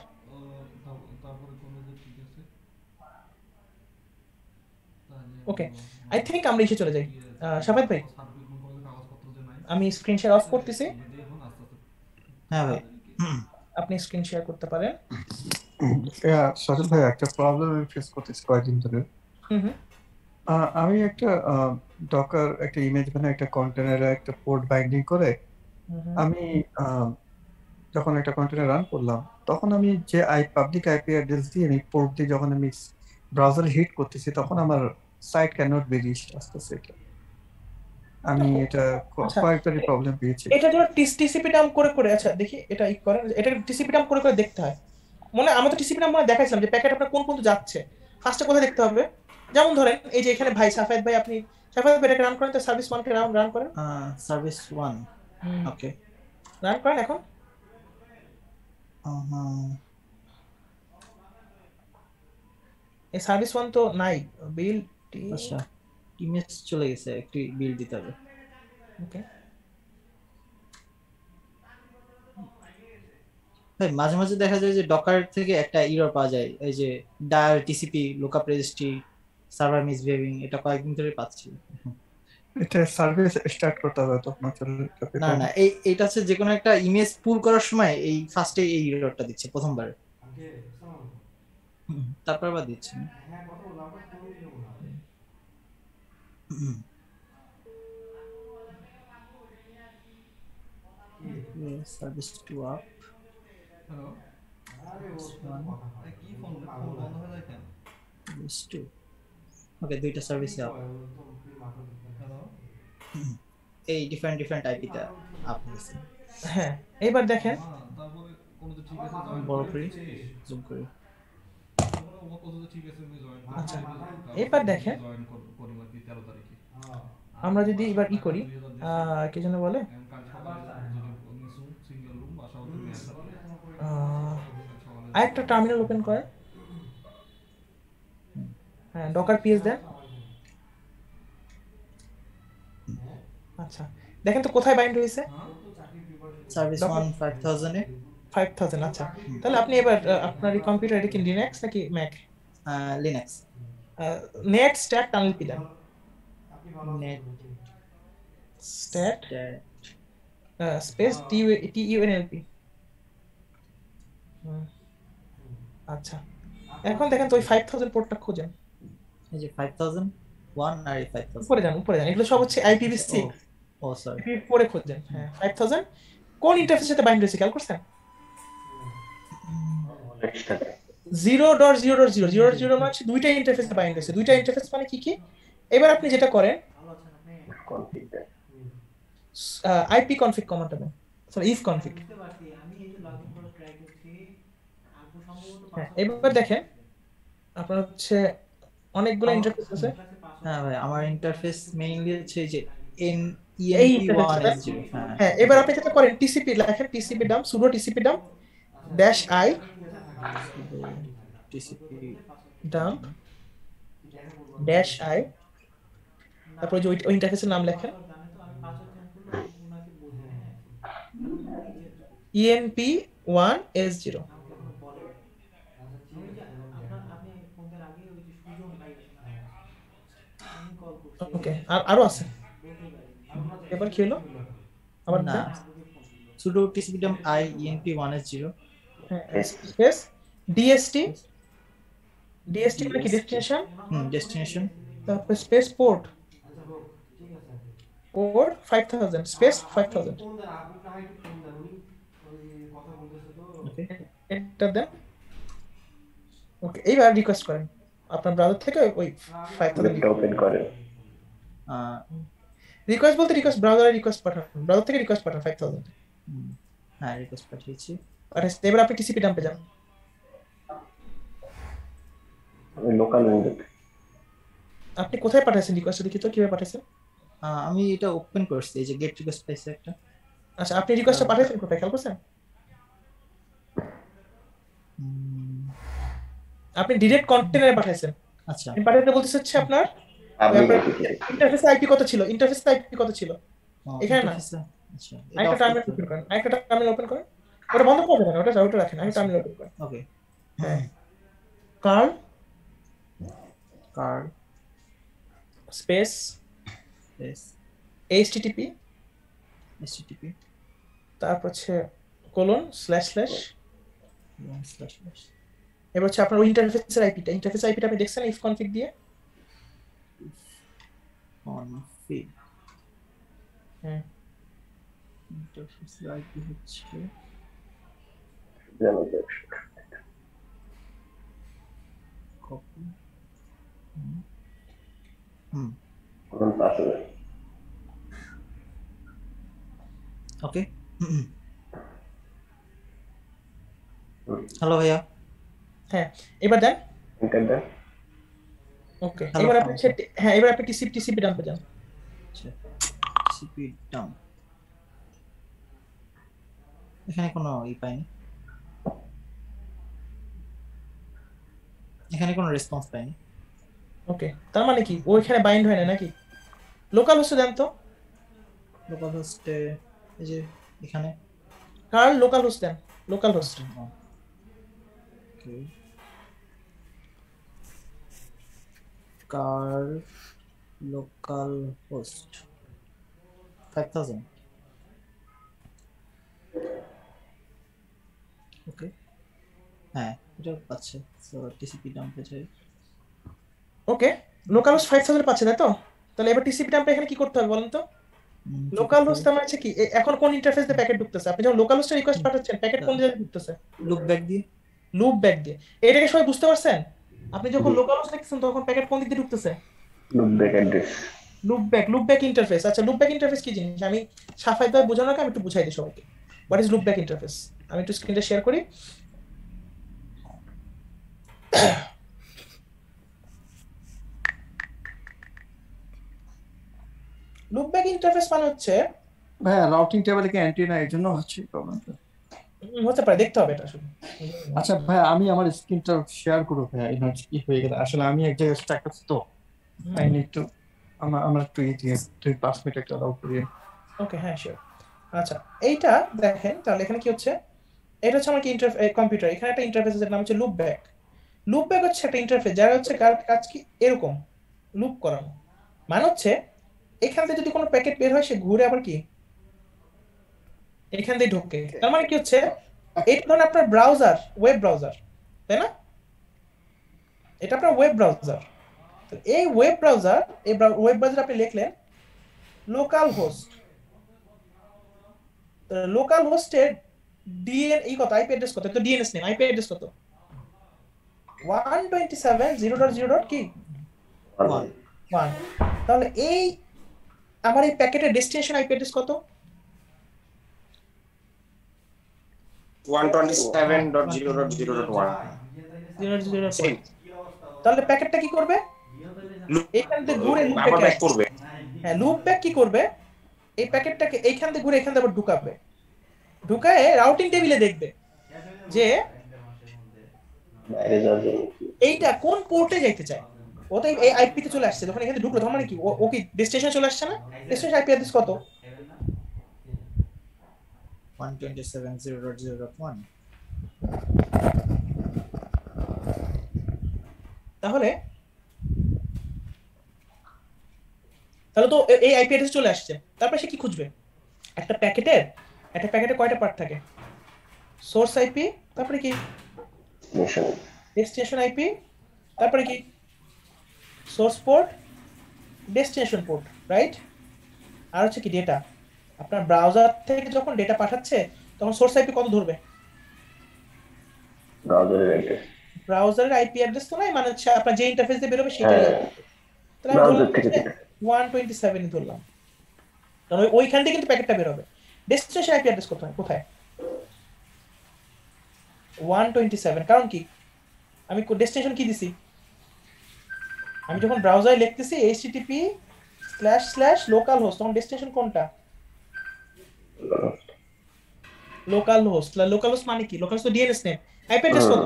ওকে, আই থিংক আমরা এসে চলে যাই। শাফাত ভাই, আমি স্ক্রিন শেয়ার অফ করতেছি। হ্যাঁ ভাই, আপনি স্ক্রিন শেয়ার করতে পারেন। সজল ভাই, একটা প্রবলেম আমি ফেস করতেছি কয়েকদিন ধরে। হুম হুম আহ, আমি একটা ডকার একটা ইমেজ বানাই, একটা কন্টেনারে একটা পোর্ট বাইন্ডিং করে আমি আহ, যখন একটা কন্টেনার রান করলাম, তখন আমি যে আই পাবলিক আইপি অ্যাড্রেস দিয়ে আমি পোর্ট দিয়ে যখন আমি ব্রাউজারে হিট করতেছি, তখন আমার site can not be reached আসতেছে। এটা আমি এটা কয়েকবারই প্রবলেম পেয়েছি। এটা যেন টিসিপি ডাম্প করে করে, আচ্ছা দেখি এটা ই করেন, এটা টিসিপি ডাম্প করে করে দেখতে হয়। মনে আমরা তো টিসিপি ডাম্প মানে দেখাইছিলাম যে প্যাকেট আপনার কোন পর্যন্ত যাচ্ছে, ফার্স্টে কোথায় দেখতে হবে। যেমন ধরেন এই যে এখানে ভাই সাফায়েত ভাই, আপনি সাফায়েত ভাই এটাকে রান করেন, তো সার্ভিস ওয়ান কে রান রান করেন। সার্ভিস ওয়ান, ওকে রান করেন এখন। এই সার্ভিস ওয়ান তো নাই, বিল টি, আচ্ছা ইমেজ চলে গেছে, একটু বিল দিতে হবে। ওকে ভাই মাঝে মাঝে দেখা যায় যে ডকার থেকে একটা এরর পাওয়া যায়, এই যে ডায়ার TCP lookup registry server misbehaving, এটা কয়েকদিন ধরে পাচ্ছি। এটা সার্ভিস স্টার্ট করতে হবে তখন চলে যাবে। না না, এই এটা হচ্ছে যে কোনো একটা ইমেজ পুল করার সময় এই ফার্স্টে এই এররটা দিচ্ছে প্রথমবার, তারপর আবার দিচ্ছে না। সার্ভিস টু আপ, ওকে দুইটা সার্ভিস আপ, এই ডিফারেন্ট ডিফারেন্ট আইপিতে আপ হয়েছে। হ্যাঁ এবার দেখেন, বড় করে জুম করে, আচ্ছা এবার দেখেন আমরা যদি এবার ই করি, আহ কি যেন বলে, আরেকটা টার্মিনাল ওপেন করেন। হ্যাঁ ডকার পিএস দেন। আচ্ছা দেখেন তো কোথায় বাইন্ড হয়েছে, সার্ভিস ওয়ান ফাইভ থাউজেন্ড এ ফাইভ থাউজেন্ড। আচ্ছা তাহলে আপনি এবার আপনার এই কম্পিউটার, এটা কি লিনাক্স নাকি Mac? Linux. Netstat tunnel P দেন। Net stat space T T U N L P. আচ্ছা এখন দেখেন তো ওই ফাইভ থাউজেন্ড পোর্টটা খোঁজেন। এই যে ফাইভ থাউজেন্ড ওয়ান আর এই ফাইভ থাউজেন্ড, উপরে যান উপরে যান, এগুলো সব হচ্ছে আইপিভি সিক্স। ও সরি, পরে খোঁজেন। হ্যাঁ ফাইভ থাউজেন্ড কোন ইন্টারফেসের সাথে বাইন্ড হয়েছে খেয়াল করছেন? Zero dot zero dot zero zero zero মানে হচ্ছে দুইটা ইন্টারফেসে বাইন্ড হয়েছে। দুইটা ইন্টারফেস মানে কি কি? এবার আপনি যেটা করেন আইপি কনফিগ কমান্ড দেন, সরি ইফ কনফিগ। হ্যাঁ এবার দেখেন আপনার হচ্ছে অনেকগুলো ইন্টারফেস আছে। হ্যাঁ ভাই আমার ইন্টারফেস মেইনলি হচ্ছে যে এন এই ইএনপি ওয়ান এস জিরো। হ্যাঁ এবার আপনি যেটা করেন টিসিপি লেখেন, TCP dump sudo TCP dump dash I TCP dump dash I, তারপর যে ওই ইন্টারফেসের নাম লেখেন ENP one S zero. Okay আর আরো আছে, এবার কি হলো আবার না sudo tcp dump I enp one s zero space DST, DST মানে কি ডেস্টিনেশন, হুম ডেস্টিনেশন, তারপর space port, port five thousand space five thousand. Okay এটা দেন। ওকে এইবার রিকোয়েস্ট করেন আপনার ব্রাউজার থেকে ওই ফাইভ থাউজেন্ড ওপেন করেন। রিকোয়েস্ট বলতে রিকোয়েস্ট ব্রাউজারে রিকোয়েস্ট পাঠান, ব্রাউজার থেকে রিকোয়েস্ট পাঠান ফাইভ থাউজেন্ড। হ্যাঁ রিকোয়েস্ট পাঠিয়েছি। পাঠাচ্ছি, এবার আপনি টিসিপি ডাম্পে যান। আমি লোকাল উইন্ডো, আপনি কোথায় পাঠাচ্ছেন রিকোয়েস্ট, লিখিত কিভাবে পাঠাচ্ছেন? আমি এটা ওপেন করছি, এই যে গেট রিকোয়েস্ট পাইছে একটা। আচ্ছা আপনি রিকোয়েস্টটা পাঠাচ্ছেন কোথায় খেয়াল করছেন? আপনি ডিরেক্ট কন্টেনারে পাঠাচ্ছেন। আচ্ছা আমি পাঠাতে বলতেছি হচ্ছে আপনার ইন্টারফেস আইপি কত ছিল, ইন্টারফেস আইপি কত ছিল এখানে না। আচ্ছা আরেকটা টার্মিনাল ওপেন করেন, আরেকটা টার্মিনাল ওপেন করেন। ওটা বন্ধ করে দেবেন, ওটা ওটা রাখেন, আমি টার্মিনাল ওপেন করি। ওকে হ্যাঁ, curl curl space space HTTP HTTP তারপর হচ্ছে colon slash slash slash slash এবার হচ্ছে আপনার ওই ইন্টারফেসের আইপিটা, ইন্টারফেস আইপিটা আপনি দেখছেন ইফ কনফিগ দিয়ে? কনফিগ হ্যাঁ, ইন্টারফেস আইপি হচ্ছে কপি হুম ওকে হ্যালো ভাইয়া। হ্যাঁ এবার দেন। এন্টার দেন। ওকে এবার আপনি হ্যাঁ এবার আপনি টিসিপি টিসিপি ডাম্পে যান। আচ্ছা টিসিপি ডাম্প, এখানে কোনো ই পাইনি, এখানে কোনো রেসপন্স পাইনি। ওকে তার মানে কি ওইখানে বাইন্ড হয় না নাকি? লোকাল হোস্টে দেন তো। লোকাল হোস্টে এই যে এখানে কার্ল লোকাল হোস্ট দেন, localhost. Okay curl localhost five thousand. Okay হ্যাঁ এটা পাচ্ছে। সো টিসিপি ডাম্পে যাই। Okay localhost five thousand পাচ্ছে তাই তো? তাহলে এবার টিসিপি ডাম্পে এখানে কি করতে হবে বলেন তো? লোকাল হোস্ট আমার আছে কি এখন কোন ইন্টারফেস দিয়ে প্যাকেট ঢুকতেছে? আপনি যখন লোকাল হোস্টে রিকোয়েস্ট পাঠাচ্ছেন প্যাকেট কোন জায়গায় ঢুকতেছে? লুপ ব্যাক দিয়ে। লুপ ব্যাক দিয়ে। এটাকে সবাই বুঝতে পারছেন? আপনি যখন লোকাল হোস্ট লিখছেন তখন প্যাকেট কোন দিক দিয়ে ঢুকতেছে? Loopback address. Loopback loopback interface. আচ্ছা লুপ ব্যাক ইন্টারফেস কি জিনিস আমি সাফাইভাবে বোঝানোর আগে আমি একটু বুঝাই দিই সবাইকে। What is loopback interface? আমি একটু স্ক্রিনটা শেয়ার করি। লুপ ব্যাক ইন্টারফেস মানে হচ্ছে হ্যাঁ রাউটিং টেবিলে কি এন্ট্রি না, এর জন্য হচ্ছে প্রবলেমটা। হতে পারে, দেখতে হবে এটা আসলে। আচ্ছা ভাই আমি আমার স্ক্রিনটা শেয়ার করব ভাই, এনার্জি কি হয়ে গেল আসলে আমি এক জায়গায় স্ট্যাক আছি তো আই নিড টু আমার আমার একটু এই দিয়ে দুই পাঁচ মিনিট একটা দাও করি। ওকে হ্যাঁ শিওর। আচ্ছা এইটা দেখেন তাহলে এখানে কি হচ্ছে, এটা হচ্ছে আমার কি ইন্টারফেস কম্পিউটার, এখানে একটা ইন্টারফেস এর নাম হচ্ছে লুপ ব্যাক। লুপ ব্যাক হচ্ছে একটা ইন্টারফেস যার হচ্ছে কাজ কি এরকম লুপ করানো, মানে হচ্ছে এখান থেকে যদি কোনো প্যাকেট বের হয় সে ঘুরে আবার কি এখান দিয়ে ঢোকে। তার মানে কি হচ্ছে এটা ধরুন আপনার ব্রাউজার, ওয়েব ব্রাউজার তাই না? এটা আপনার ওয়েব ব্রাউজার। তো এই ওয়েব ব্রাউজার এই ওয়েব ব্রাউজার আপনি লিখলেন লোকাল হোস্ট, লোকাল হোস্টের ডিএন এই কত আইপি অ্যাড্রেস কত? তো ডিএনএস নেম আইপি অ্যাড্রেস কত? one twenty-seven dot zero dot zero dot কি one। তাহলে এই আমার এই প্যাকেটের ডেস্টিনেশন আইপি অ্যাড্রেস কত? one twenty-seven dot zero dot zero dot one। তাহলে প্যাকেটটা কি করবে? এইখান থেকে ঘুরে লুপ ব্যাক করবে। হ্যাঁ লুপ ব্যাক কি করবে, এই প্যাকেটটাকে এইখান থেকে ঘুরে এখান থেকে আবার ঢুকাবে, ঢুকায়ে রাউটিং টেবিলে দেখবে যে এইটা কোন পোর্টে যাইতে চায়। ও তো এই আইপি তে চলে আসছে, যখন এখানে ঢুকলো তখন মানে কি ও কি ডেস্টিনেশন চলে আসছে না? ডেস্টিনেশন আইপি অ্যাড্রেস কত? one twenty-seven dot zero dot zero dot one। তাহলে তাহলে তো এই আইপি অ্যাড্রেস চলে আসছে, তারপরে সে কি খুঁজবে? একটা প্যাকেটের একটা প্যাকেটে কয়টা পার্ট থাকে? সোর্স আইপি, তারপরে কি ডেস্টিনেশন আইপি, তারপরে কি source port, destination port, right? আর হচ্ছে কি ডেটা। আপনার ব্রাউজার থেকে যখন ডেটা পাঠাচ্ছে তখন সোর্স আইপি কত ধরবে? ব্রাউজারের অ্যাড্রেস। ব্রাউজারের আইপি অ্যাড্রেস তো নাই, মানে হচ্ছে আপনার যে ইন্টারফেস দিয়ে বের হবে সেটাই। তাহলে আমি ধরলাম one twenty-seven ধরলাম, কারণ ওইখান থেকে কিন্তু প্যাকেটটা বের হবে। ডেস্টিনেশন আইপি অ্যাড্রেস কোথায় কোথায়? one twenty-seven। কারণ কি আমি ডেস্টিনেশন কি দিছি? আমি যখন ব্রাউজারে লিখতেছি HTTP slash slash localhost, তখন ডেস্টিনেশন কোনটা? Localhost. লোকাল হোস্ট মানে কি? লোকাল হোস্ট তো ডিএনএস নেম, আইপি অ্যাড্রেস কত?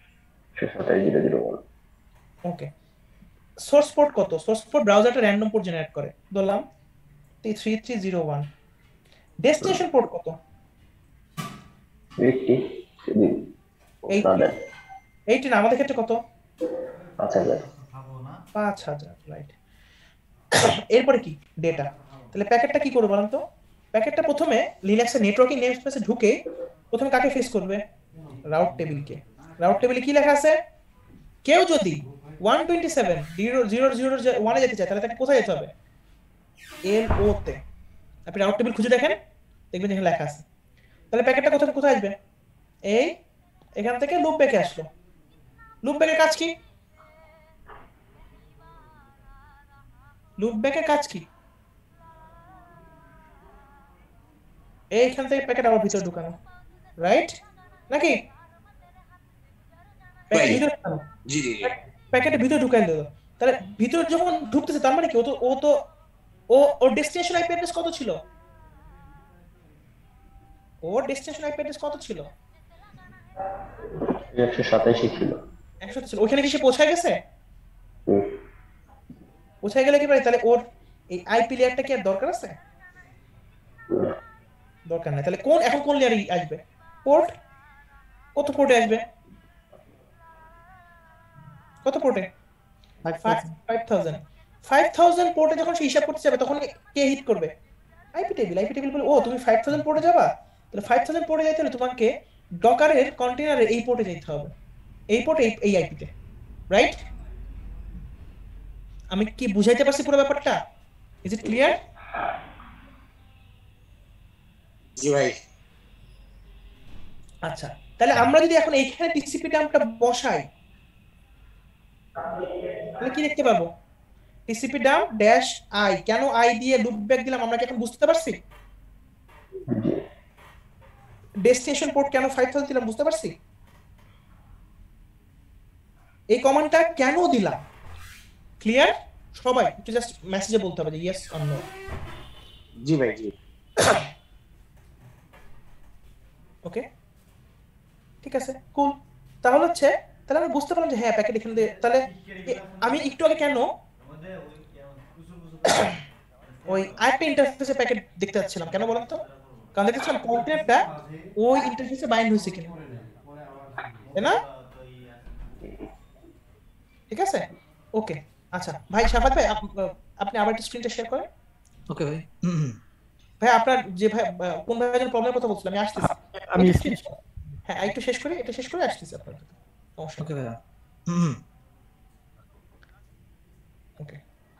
ওকে সোর্স পোর্ট কত? সোর্স পোর্ট ব্রাউজারটা র‍্যান্ডম পোর্ট জেনারেট করে, ধরলাম three three zero one। Destination port কত? এইটটি যদি না দেন এইটি না আমাদের ক্ষেত্রে কত পাঁচ হাজার পাঁচ হাজার রাইট এরপরে কি ডেটা তাহলে প্যাকেটটা কি করবে বলেন তো প্যাকেটটা প্রথমে লিনাক্সের নেটওয়ার্কিং নেমস্পেসে ঢুকে প্রথমে কাকে ফেস করবে রাউট টেবিলকে রাউট টেবিলে কি লেখা আছে কেউ যদি one twenty-seven dot zero dot zero dot one এ যেতে চায় তাহলে তাকে কোথায় যেতে হবে এল ও তে আপনি রাউট টেবিল খুঁজে দেখেন দেখবেন এখানে লেখা আছে তাহলে প্যাকেটটা কোথায় কোথায় আসবে এই এখান থেকে লুপ ব্যাকে আসলো লুপ ব্যাকের কাজ কি লুপ ব্যাকের কাজ কি এইখান থেকে প্যাকেট আবার ভিতরে ঢুকানো রাইট নাকি জি জি প্যাকেটের ভিতরে ঢুকাই দিল তাহলে ভিতরে যখন ঢুকতেছে তার মানে কি ও তো ও তো ও ওর ডেস্টিনেশন আইপি অ্যাড্রেস কত ছিল ওর ডেস্টিনেশন আইপি অ্যাড্রেস কত ছিল একশো সাতাশি ছিল একশো ছিল ওখানে কি সে পৌঁছায় গেছে পৌঁছায় গেলে কি পারে তাহলে ওর এই আইপি লেয়ারটা কি আর দরকার আছে দরকার নাই তাহলে কোন এখন কোন লেয়ারে আসবে পোর্ট কত পোর্টে আসবে কত পোর্টে five thousand five thousand পোর্টে যখন সে হিসাব করতে যাবে তখন কে হিট করবে আইপি টেবিল আইপি টেবিল বলে ও তুমি five thousand পোর্টে যাবা তাহলে five thousand পোর্টে যাইতে হলে তোমাকে ডকারের কন্টেইনারে এই পোর্টে যেতে হবে এই পোর্টে এই আইপিতে রাইট আমি কি বুঝাইতে পারছি পুরো ব্যাপারটা ইজ ইট ক্লিয়ার জি ভাই আচ্ছা তাহলে আমরা যদি এখন এইখানে টিসিপি ডাম্পটা বসাই তাহলে কি দেখতে পাবো টিসিপি ডাম্প ড্যাশ আই কেন আই দিয়ে লুপ ব্যাক দিলাম আমরা কি এখন বুঝতে পারছি ডেস্টিনেশন পোর্ট কেন five thousand দিলাম বুঝতে পারছি এই কমান্ডটা কেন দিলাম ক্লিয়ার সবাই একটু জাস্ট মেসেজে বলতে হবে যে ইয়েস অর নো জি ভাই জি ওকে ঠিক আছে কুল তাহলে হচ্ছে তাহলে আমি বুঝতে পারলাম যে হ্যাঁ প্যাকেট এখানে দিয়ে তাহলে আমি একটু আগে কেন ওই আইপি ইন্টারফেসে প্যাকেট দেখতে যাচ্ছিলাম কেন বলেন তো কারণ দেখছিলাম কন্টেন্টটা ওই ইন্টারফেসে বাইন্ড হয়েছে কিনা তাই না ঠিক আছে ওকে আচ্ছা ভাই শাফাত ভাই আপনি আবার একটু স্ক্রিনটা শেয়ার করেন ওকে ভাই ভাই আপনার যে ভাই কোন ভাইয়ের জন্য প্রবলেমের কথা বলছিলাম আমি আসতেছি আমি হ্যাঁ একটু শেষ করি এটা শেষ করে আসতেছি আপনার ওকে ভাই হুম ওকে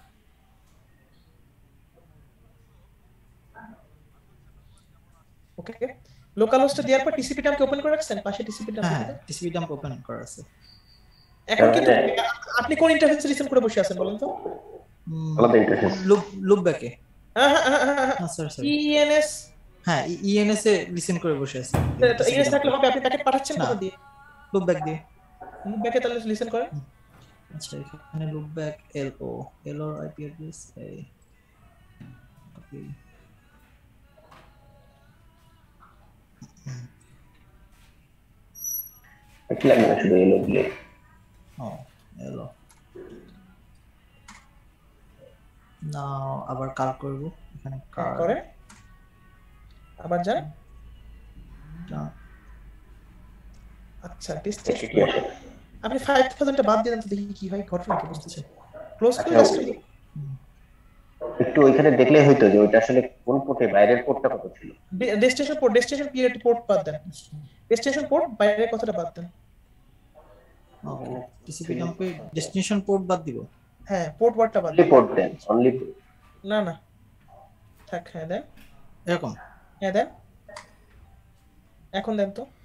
ওকে লোকাল হোস্টে দেওয়ার পর টিসিপি ডাম্পকে ওপেন করে রাখছেন পাশে টিসিপি ডাম্প হ্যাঁ টিসিপি ডাম্প ওপেন করা আছে এখন কিন্তু আপনি কোন ইন্টারফেসে লিসেন করে বসে আছেন বলেন তো আলাদা ইন্টারফেস লুপ লুপ ব্যাকে হ্যাঁ হ্যাঁ হ্যাঁ স্যার স্যার ইএনএস হ্যাঁ ইএনএস এ লিসেন করে বসে আছি তো ইএনএস থাকলে হবে আপনি প্যাকেট পাঠাচ্ছেন কোথা দিয়ে লুপ ব্যাক দিয়ে লুপ ব্যাকে তাহলে লিসেন করেন আচ্ছা এখানে loopback LO LO IP address এই ওকে কি লাগবে না শুধু এলো দিলে ও এলো নাও আবার কাল করব এখানে কার করে আবার যান আচ্ছা ডেস্টিনেশন আপনি five thousand টা বাদ দিয়ে দেন তো দেখি কি হয় ঘটনা কি বুঝতেছে ক্লোজ করে জাস্ট একটু ওইখানে দেখলে হয়তো যে ওটা আসলে কোন পোর্টে বাইরের পোর্টটা কত ছিল destination port destination period port বাদ দেন ডেস্টিনেশন পোর্ট বাইরের কথাটা বাদ দেন ওকে টিসিপি ডাম্পে ডেস্টিনেশন পোর্ট বাদ দিব হ্যাঁ পোর্ট ওয়ার্ডটা বাদ অনলি পোর্ট দেন অনলি না না থাক হ্যাঁ দেন এরকম হ্যাঁ দেন এখন দেন তো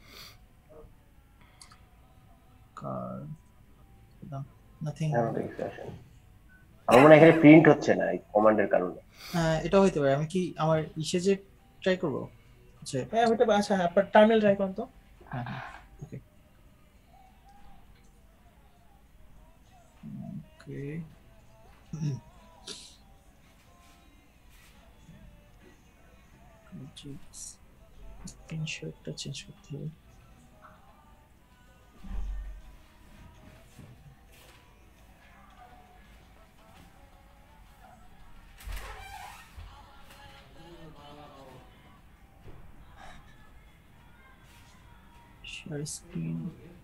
কার নাথিং আমার মনে হয় এখানে প্রিন্ট হচ্ছে না এই কমান্ডের কারণে হ্যাঁ এটা হইতে পারে আমি কি আমার ইসে যে ট্রাই করব আচ্ছা হ্যাঁ হইতে পারে আচ্ছা হ্যাঁ টার্মিনাল ট্রাই করুন তো হ্যাঁ ওকে ওকে স্ক্রিনশটটা চেঞ্জ করতে হবে শেয়ার স্ক্রিন।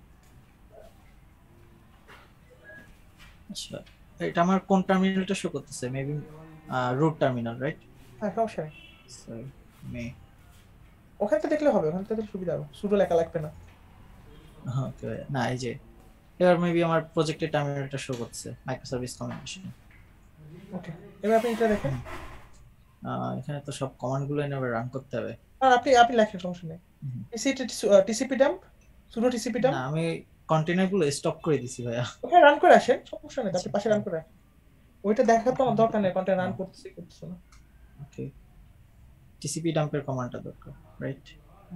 আচ্ছা এটা আমার কোন টার্মিনালটা শো করতেছে? Maybe root terminal, right? হ্যাঁ সমস্যা নেই, সরি মে ওখান থেকে দেখলে হবে, ওখান থেকে সুবিধা হবে, সুডো লেখা লাগবে না। ওকে না এই যে এবার মেবি আমার প্রজেক্টের টার্মিনালটা শো করতেছে মাইক্রো সার্ভিস কমিউনিকেশন। ওকে এবার আপনি এটা দেখেন, এখানে তো সব কমান্ডগুলো এনে আবার রান করতে হবে। আর আপনি আপনি লেখেন, সমস্যা নেই। TCP dump, sudo TCP dump. না আমি কন্টেইনারগুলো স্টপ করে দিছি ভাইয়া। ওকে রান করে আসেন, সমস্যা নেই, আপনি পাশে রান করে রাখেন। ওইটা দেখা তো আমার দরকার নেই, কন্টেইনার রান করতেছি করতেছ না। ওকে টিসিপি ডাম্পের কমান্ডটা দরকার, রাইট?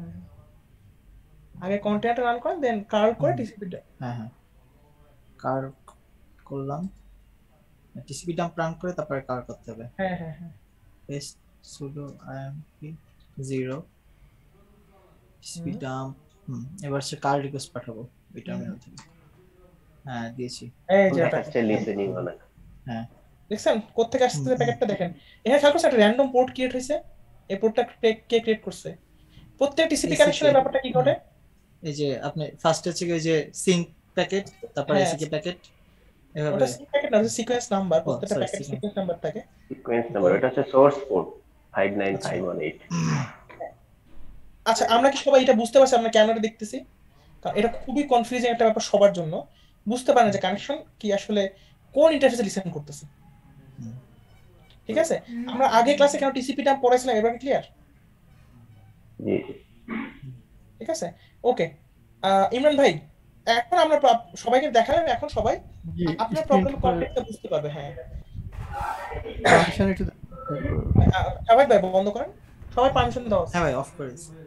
আগে কন্টেইনারটা রান করেন, দেন কার্ল করে টিসিপি ডাম্প। হ্যাঁ হ্যাঁ কার করলাম, টিসিপি ডাম্প রান করে তারপরে কার করতে হবে। হ্যাঁ হ্যাঁ হ্যাঁ paste sudo imp zero TCP dump. হুম এবার সে কার রিকোয়েস্ট পাঠাবো এই টার্মিনাল থেকে। হ্যাঁ দিয়েছি। এই যে এটা লিসেনিং মানে হ্যাঁ দেখছেন কোথা থেকে আসছে প্যাকেটটা দেখেন। এখানে খেয়াল করছেন একটা র‍্যান্ডম পোর্ট ক্রিয়েট হয়েছে, এই পোর্টটা কে ক্রিয়েট করছে? প্রত্যেক টিসিপি কানেকশনের ব্যাপারটা কি ঘটে? এই যে আপনি ফার্স্ট হচ্ছে এই যে সিঙ্ক প্যাকেট, তারপর এসিকে প্যাকেট, এভাবে ওটা সিঙ্ক প্যাকেট না, সিকোয়েন্স নাম্বার, প্রত্যেকটা প্যাকেট সিকোয়েন্স নাম্বার থাকে। সিকোয়েন্স নাম্বার এটা হচ্ছে source port five nine five one eight. আচ্ছা আমরা কি সবাই এটা বুঝতে পারছি আমরা কেন এটা দেখতেছি? কারণ এটা খুবই কনফিউজিং একটা ব্যাপার সবার জন্য, বুঝতে পারেন যে কানেকশন কি আসলে কোন ইন্টারফেসে লিসেন করতেছে। ঠিক আছে, আমরা আগে ক্লাসে কেন টিসিপি ডাম্প পড়াইছিলাম, এবার ক্লিয়ার? জি ঠিক আছে ওকে। ইমরান ভাই এখন আমরা সবাইকে দেখালাম, এখন সবাই আপনার প্রবলেম কনটেক্সটটা বুঝতে পারবে। হ্যাঁ পারমিশন একটু সবাই ভাই বন্ধ করেন, সবাই পারমিশন দাও। হ্যাঁ ভাই অফ করে দিছি।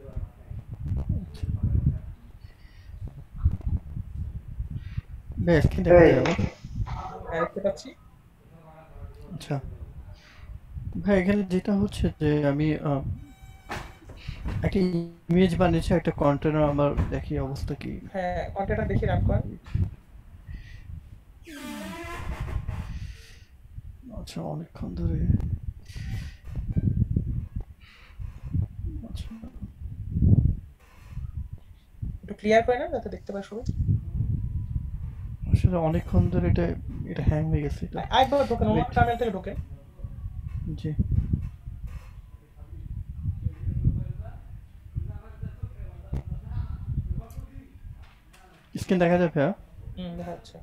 বেশ কি দেখা যাবে? হ্যাঁ দেখতে পাচ্ছি। আচ্ছা ভাই এখানে যেটা হচ্ছে যে আমি একটা ইমেজ বানিয়েছি একটা কন্টেনার, আমার দেখি অবস্থা কি। হ্যাঁ কন্টেনার দেখি রান করেন। আচ্ছা অনেকক্ষণ ধরে আচ্ছা একটু ক্লিয়ার করে না যাতে দেখতে পাই সবাই। আসলে অনেকক্ষণ ধরে এটা এটা হ্যাং হয়ে গেছে। এটা আরেকবার ঢোকেন, ওয়ার্ক টার্মিনাল থেকে ঢোকেন। জি স্ক্রিন দেখা যাবে? হুম দেখা যাচ্ছে।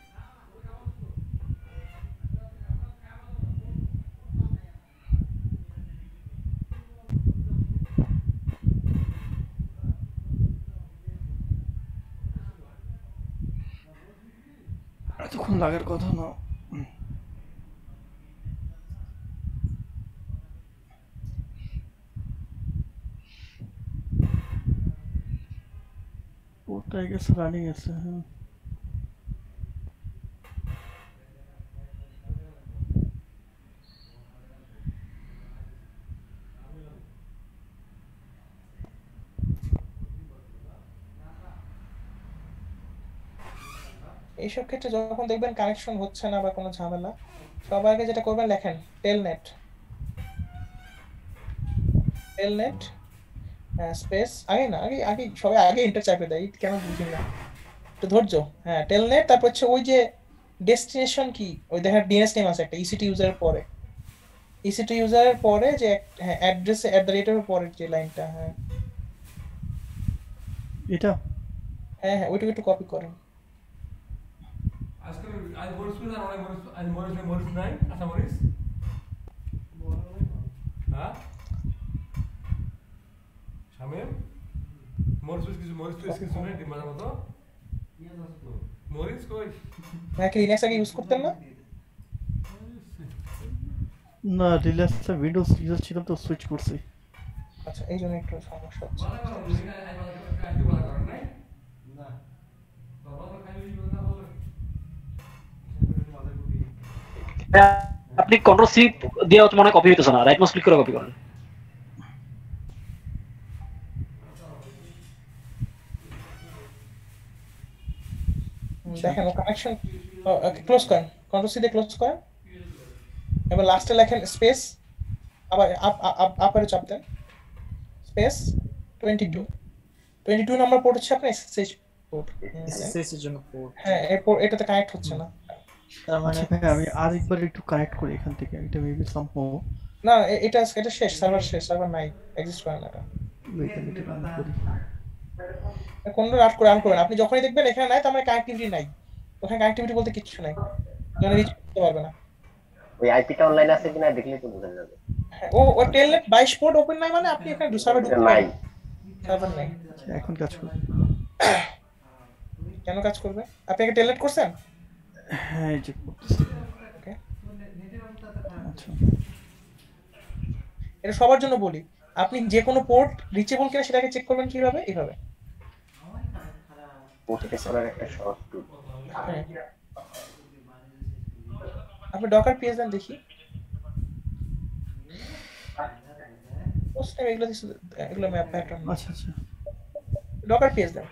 এতক্ষণ লাগার কথা না। পোর্টটা গেছে রানিং আছে। হ্যাঁ এইসব ক্ষেত্রে যখন দেখবেন কানেকশন হচ্ছে না বা কোনো ঝামেলা, সবার আগে যেটা করবেন লেখেন টেলনেট টেলনেট স্পেস। আগে না আগে আগে সবাই আগে এন্টার চাপে দেয়, কেন বুঝি না, একটু ধৈর্য। হ্যাঁ টেলনেট, তারপর হচ্ছে ওই যে ডেস্টিনেশন কি, ওই দেখেন ডিএনএস নেম আছে একটা ইসিটি ইউজারের পরে, ইসিটি ইউজারের পরে যে হ্যাঁ অ্যাড্রেস এট দ্য রেটের পরের যে লাইনটা। হ্যাঁ এটা হ্যাঁ হ্যাঁ ওইটাকে একটু কপি করেন। আজকে আজ মরিস না অনেক মরিস, আজ মরিস না মরিস নাই আচ্ছা মরিস হ্যাঁ শামিম মরিস কিছু মরিস তো কিছু শুনে দি মাঝে মতো মরিস কই হ্যাঁ কি লিনাক্স আগে ইউজ করতেন না? না রিল্যাক্স উইন্ডোজ ইউজ ছিল তো সুইচ করছি। আচ্ছা এই জন্য একটু সমস্যা হচ্ছে। আপনি কন্ট্রোল সি দিয়ে হচ্ছে মনে কপি হইতেছে না, রাইট মাউস ক্লিক করে কপি করেন। দেখেন ও কানেকশন ক্লোজ করেন, কন্ট্রোল সি দিয়ে ক্লোজ করেন। এবার লাস্টে লেখেন স্পেস, আবার আপ আপ আপারে চাপ দেন স্পেস টোয়েন্টি টু, বাহাত্তর নাম্বার পোর্ট হচ্ছে আপনার এসএসএইচ পোর্ট। এসএসএইচ এর জন্য পোর্ট। হ্যাঁ এই পোর্ট এটাতে কানেক্ট হচ্ছে না। তার মানে আচ্ছা ভাই আমি আরেকবার একটু কানেক্ট করি এখান থেকে, এটা মেবি সামহাউ না এ- এটা এটা শেষ, সার্ভার শেষ, সার্ভার নাই, এক্সিস্ট করে না এটা। ওয়েট আমি এটা রান করি। কোনটা রান করে রান করেন, আপনি যখনই দেখবেন এখানে নাই তার মানে কানেক্টিভিটি নাই, ওখানে কানেক্টিভিটি বলতে কিচ্ছু নাই, মানে রিচ করতে পারবে না। ওই আইপিটা অনলাইন আছে কিনা দেখলেই তো বোঝা যাবে। হ্যাঁ, ও ও টেলনেট বাইশ পোর্ট ওপেন নাই মানে আপনি এখানে সার্ভার ঢুকতে নাই। পারবেন, সার্ভার নাই। আচ্ছা, এখন কাজ করবে? কেন কাজ করবে? আপনি কি টেলনেট করছেন? হ্যাঁ এই যে করতেছি। ওকে, আচ্ছা এটা সবার জন্য বলি, আপনি যে কোনো পোর্ট রিচেবল কিনা সেটাকে চেক করবেন কিভাবে, এইভাবে। পোর্ট চেক করার একটা সহজ টুল। হ্যাঁ। আপনি ডকার পিএস দেন দেখি, পোস্ট টাইম এগুলো দিছে, এগুলো ম্যাপ প্যাটার্ন। আচ্ছা আচ্ছা ডকার পিএস দেন।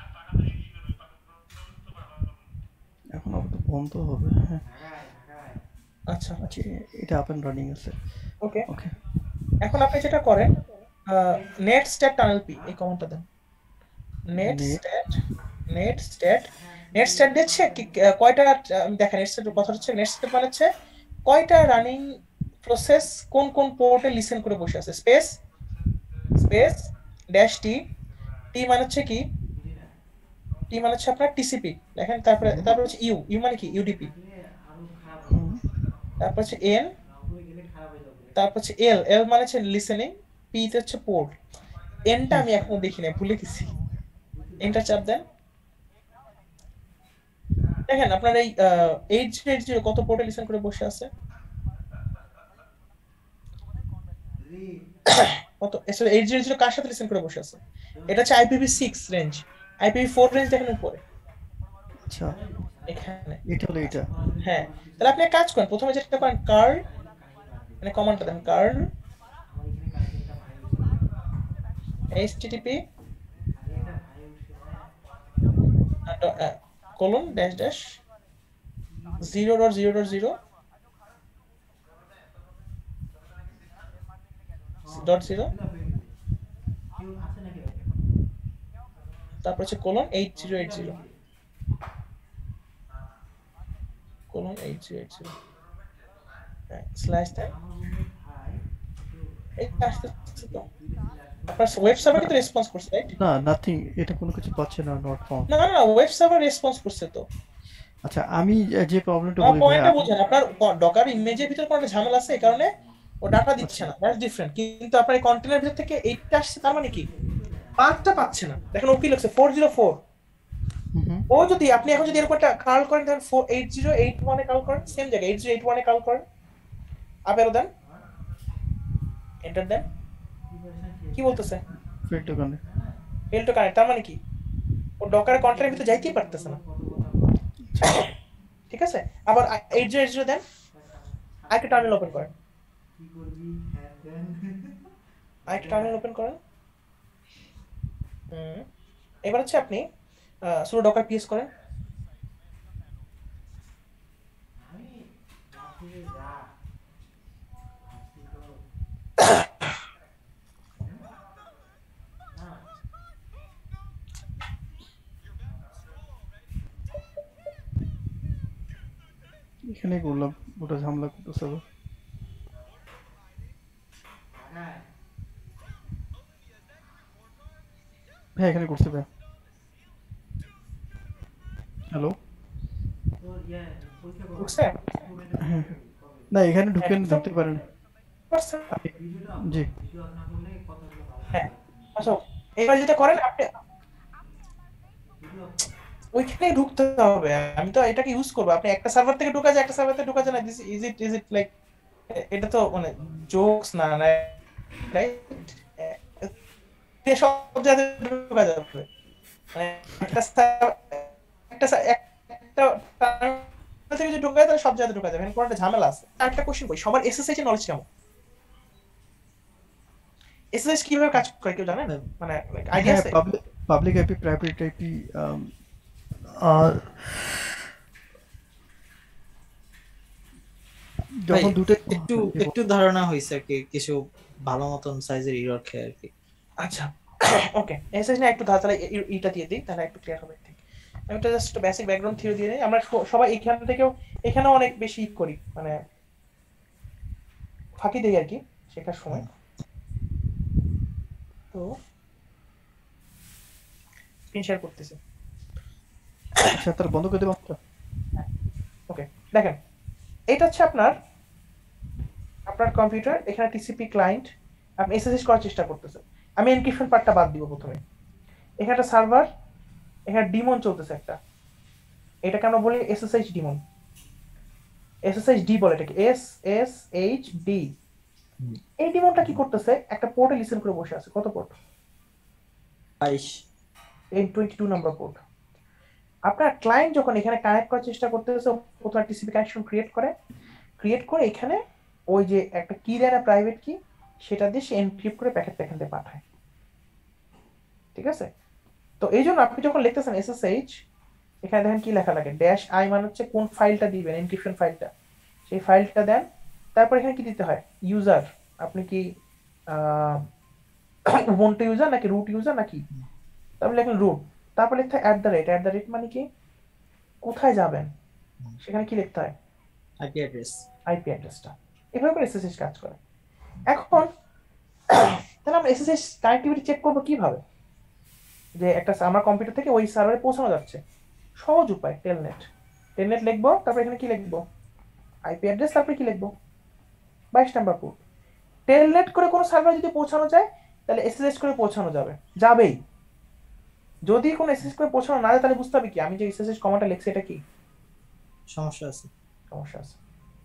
এখন আবার তো বন্ধ হবে। হ্যাঁ আচ্ছা আচ্ছা এটা আপ এন্ড রানিং আছে। ওকে ওকে এখন আপনি যেটা করেন নেট স্ট্যাট টানেল পি এই কমান্ডটা দেন। Net stat net stat net stat দিচ্ছে কি কয়টা, আমি দেখেন নেট স্ট্যাটের কথা হচ্ছে, নেট স্ট্যাট মানে হচ্ছে কয়টা রানিং প্রসেস কোন কোন পোর্টে লিসেন করে বসে আছে, space space dash T, T মানে হচ্ছে কি, টি মানে হচ্ছে আপনার টিসিপি দেখেন, তারপরে তারপর হচ্ছে ইউ, ইউ মানে কি ইউডিপি, তারপর হচ্ছে এন, তারপর হচ্ছে এল, এল মানে হচ্ছে লিসেনিং, পি তে হচ্ছে পোর্ট, এনটা আমি এখনো দেখি না, ভুলে গেছি, এনটা চাপ দেন। দেখেন আপনার এই এইট জিরো এইট জিরো কত পোর্টে লিসেন করে বসে আছে, কত এইট জিরো জিরো কার সাথে লিসেন করে বসে আছে, এটা হচ্ছে IPv six range, IPv four range দেখেন উপরে আচ্ছা এখানে, এটা হলো এটা। হ্যাঁ তাহলে আপনি এক কাজ করেন, প্রথমে যেটা করেন কার্ল মানে কমান্ডটা দেন, curl HTTP colon dash dash zero dot zero dot zero dot zero তারপর হচ্ছে colon eight zero eight zero colon eight zero eight zero slash দেন, এই আসতে তো আপনার ওয়েব সার্ভার কিন্তু রেসপন্স করছে, রাইট? না নাথিং, এটা কোনো কিছু পাচ্ছে না, নট ফাউন্ড। না না ওয়েব সার্ভার রেসপন্স করছে তো। আচ্ছা আমি যে প্রবলেমটা না বলি পয়েন্টটা বুঝেন, আপনার ডকার ইমেজের ভিতর কোনো ঝামেলা আছে, এই কারণে ও ডাটা দিচ্ছে না, দ্যাটস ডিফারেন্ট। কিন্তু আপনার এই কন্টেনার ভিতর থেকে এইটটা আসছে, তার মানে কি পাঁচটা পাচ্ছে না। দেখেন ও কি লিখছে four zero four, ও যদি আপনি এখন যদি এরকম একটা কার্ল করেন তাহলে eight zero eight one এ কার্ল করেন, সেম জায়গায় eight zero eight one এ কার্ল করেন, আবারও দেন, এন্টার দেন, কি বলতেছে fail to connect, fail to connect, তার মানে কি ও ডকার কন্টেনারের ভিতর যাইতেই পারতেছে না, ঠিক আছে? আবার eight zero eight zero দেন, আরেকটা টার্মিনাল ওপেন করেন, আরেকটা টার্মিনাল ওপেন করেন, হুম এবার হচ্ছে আপনি সুডো ডকার পিএস করেন, এখানে করলাম, ওটা ঝামেলা করতেছে আবার। হ্যাঁ এখানে করতে ভাই। হ্যালো না এখানে ঢুকেন, ঢুকতে পারেন। জি হ্যাঁ আচ্ছা এবার যেটা করেন আপনি ওইখানে ঢুকতে হবে, আমি তো এটাকে ইউজ করব, আপনি একটা সার্ভার থেকে ঢোকা যায়, একটা সার্ভার থেকে ঢোকা যায় না, this is it is it like, এটা তো মানে জোকস না, রাইট? সব জায়গায় ঢোকা যাবে, মানে একটা একটা একটা থেকে যদি ঢোকা যায় তাহলে সব জায়গায় ঢোকা যাবে, কোনো একটা ঝামেলা আছে। একটা কোশ্চেন কই, সবার এসএসএইচ এর নলেজ কেমন? এসএসএইচ কিভাবে কাজ করে কেউ জানেন? মানে আইডিয়া আছে? পাবলিক আইপি, প্রাইভেট আইপি, আর যখন দুটো একটু একটু ধারণা হইছে আর কি, কিছু ভালো মতন সাইজের এরর খেয়ে আর কি। আচ্ছা ওকে এসএসএইচ না একটু ধার তাহলে এইটা দিয়ে দিই তাহলে একটু ক্লিয়ার হবে ঠিক আমি একটা জাস্ট বেসিক ব্যাকগ্রাউন্ড থিওরি দিয়ে দিই আমরা সবাই এখান থেকেও এখানেও অনেক বেশি ই করি মানে ফাঁকি দেই আর কি শেখার সময় তো স্ক্রিন শেয়ার করতেছি আচ্ছা তার বন্ধ করে দেব ওকে দেখেন এটা হচ্ছে আপনার আপনার কম্পিউটার এখানে টিসিপি ক্লায়েন্ট আপনি এসএসএইচ করার চেষ্টা করতেছেন আমি এনক্রিপশন পার্টটা বাদ দিব প্রথমে এখানে একটা সার্ভার এখানে ডিমন চলতেছে একটা এটাকে আমরা বলি এসএসএইচ ডিমন এসএসএইচ ডি বলে এটাকে এস এস এইচ ডি এই ডিমনটা কি করতেছে একটা পোর্টে লিসেন করে বসে আছে কত পোর্ট বাইশ এই বাহান্ন নাম্বার পোর্ট আপনার ক্লায়েন্ট যখন এখানে কানেক্ট করার চেষ্টা করতেছে প্রথমে টিসিপি কানেকশন ক্রিয়েট করে ক্রিয়েট করে এখানে ওই যে একটা কি দেয় না প্রাইভেট কি সেটা দিয়ে সে এনক্রিপ্ট করে প্যাকেট প্যাকেটে পাঠায় ঠিক আছে তো এই জন্য আপনি যখন লিখতেছেন এসএসএইচ এখানে দেখেন কি লেখা লাগে ড্যাশ আই মানে হচ্ছে কোন ফাইলটা দিবেন এনক্রিপশন ফাইলটা সেই ফাইলটা দেন তারপর এখানে কি দিতে হয় ইউজার আপনি কি উবুন্টু ইউজার নাকি রুট ইউজার নাকি তারপর লিখলেন রুট তারপর লিখতে হয় at the rate at the rate মানে কি কোথায় যাবেন সেখানে কি লিখতে হয় আইপি অ্যাড্রেস আইপি অ্যাড্রেসটা এভাবে করে এসএসএইচ কাজ করে এখন তাহলে আমরা এসএসএইচ কানেক্টিভিটি চেক করব কিভাবে যে একটা আমার কম্পিউটার থেকে ওই সার্ভারে পৌঁছানো যাচ্ছে সহজ উপায় টেলনেট টেলনেট লিখবো তারপর এখানে কি লিখবো আইপি অ্যাড্রেস তারপর কি লিখবো বাইশ নাম্বার পোর্ট টেলনেট করে কোনো সার্ভারে যদি পৌঁছানো যায় তাহলে এসএসএইচ করে পৌঁছানো যাবে যাবেই যদি কোনো এসএসএইচ করে পৌঁছানো না যায় তাহলে বুঝতে হবে কি আমি যে এসএসএইচ কমান্ডটা লিখছি এটা কি সমস্যা আছে সমস্যা আছে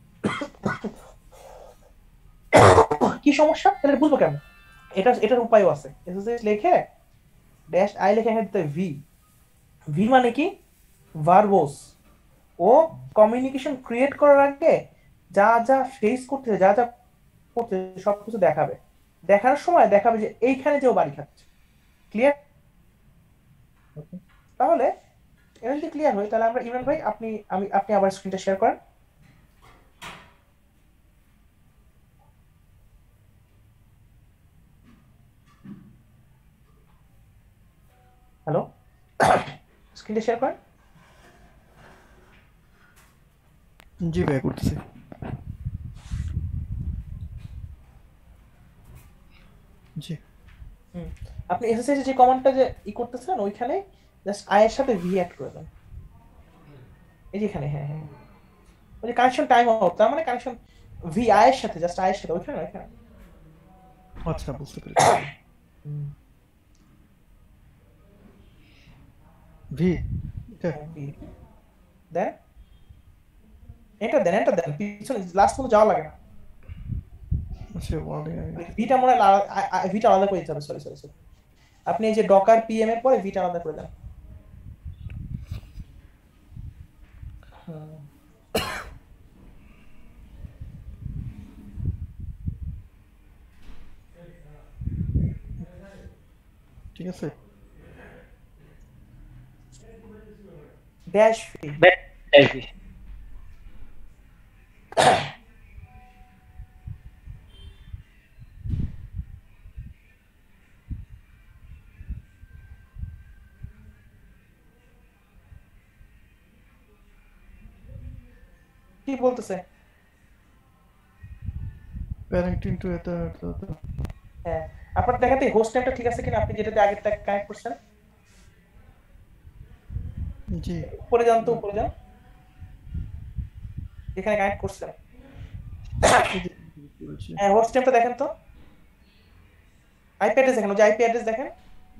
কি সমস্যা তাহলে বুঝবো কেন এটা এটার উপায়ও আছে এসএসএইচ লিখে ড্যাশ আই লিখে এখানে দিতে ভি ভি মানে কি ভার্বস ও কমিউনিকেশন ক্রিয়েট করার আগে যা যা ফেস করতে যা যা করতে সব কিছু দেখাবে দেখার সময় দেখাবে যে এইখানে যে ও বাড়ি খাচ্ছে ক্লিয়ার তাহলে এটা যদি ক্লিয়ার হয় তাহলে আমরা ইমরান ভাই আপনি আমি আপনি আবার স্ক্রিনটা শেয়ার করেন হ্যালো স্ক্রিনটা শেয়ার করেন জি ভাই করতেছি জি হুম আপনি এসএসএইচ যে কমান্ডটা যে ই করতেছেন ওইখানে জাস্ট আই এর সাথে ভি অ্যাড করে দেন এই যে এখানে হ্যাঁ হ্যাঁ ওই যে কানেকশন টাইম আউট তার মানে কানেকশন ভি আই এর সাথে জাস্ট আই এর সাথে ওইখানে ওইখানে আচ্ছা বুঝতে পেরেছি ভি এটা ভি দেন এটা দেন এটা দেন পিছনে লাস্ট পর্যন্ত যাওয়া লাগে না আচ্ছা ওয়ার্ডিং ভিটা মনে ভিটা আলাদা করে দিতে হবে সরি সরি সরি আপনি এই যে ডকার পিএম এর পরে ভিটা আলাদা করে দেন ঠিক আছে ড্যাশ ভি ড্যাশ ভি কি বলতেছে প্যারেন্টিং টু এটা হ্যাঁ আপনার দেখাতে হোস্ট নেমটা ঠিক আছে কিনা আপনি যেটাতে আগেরটা কানেক্ট করছেন জি উপরে যান তো উপরে যান এখানে কানেক্ট করছেন হ্যাঁ হোস্ট নেমটা দেখেন তো আইপি অ্যাড্রেস দেখেন যে আইপি অ্যাড্রেস দেখেন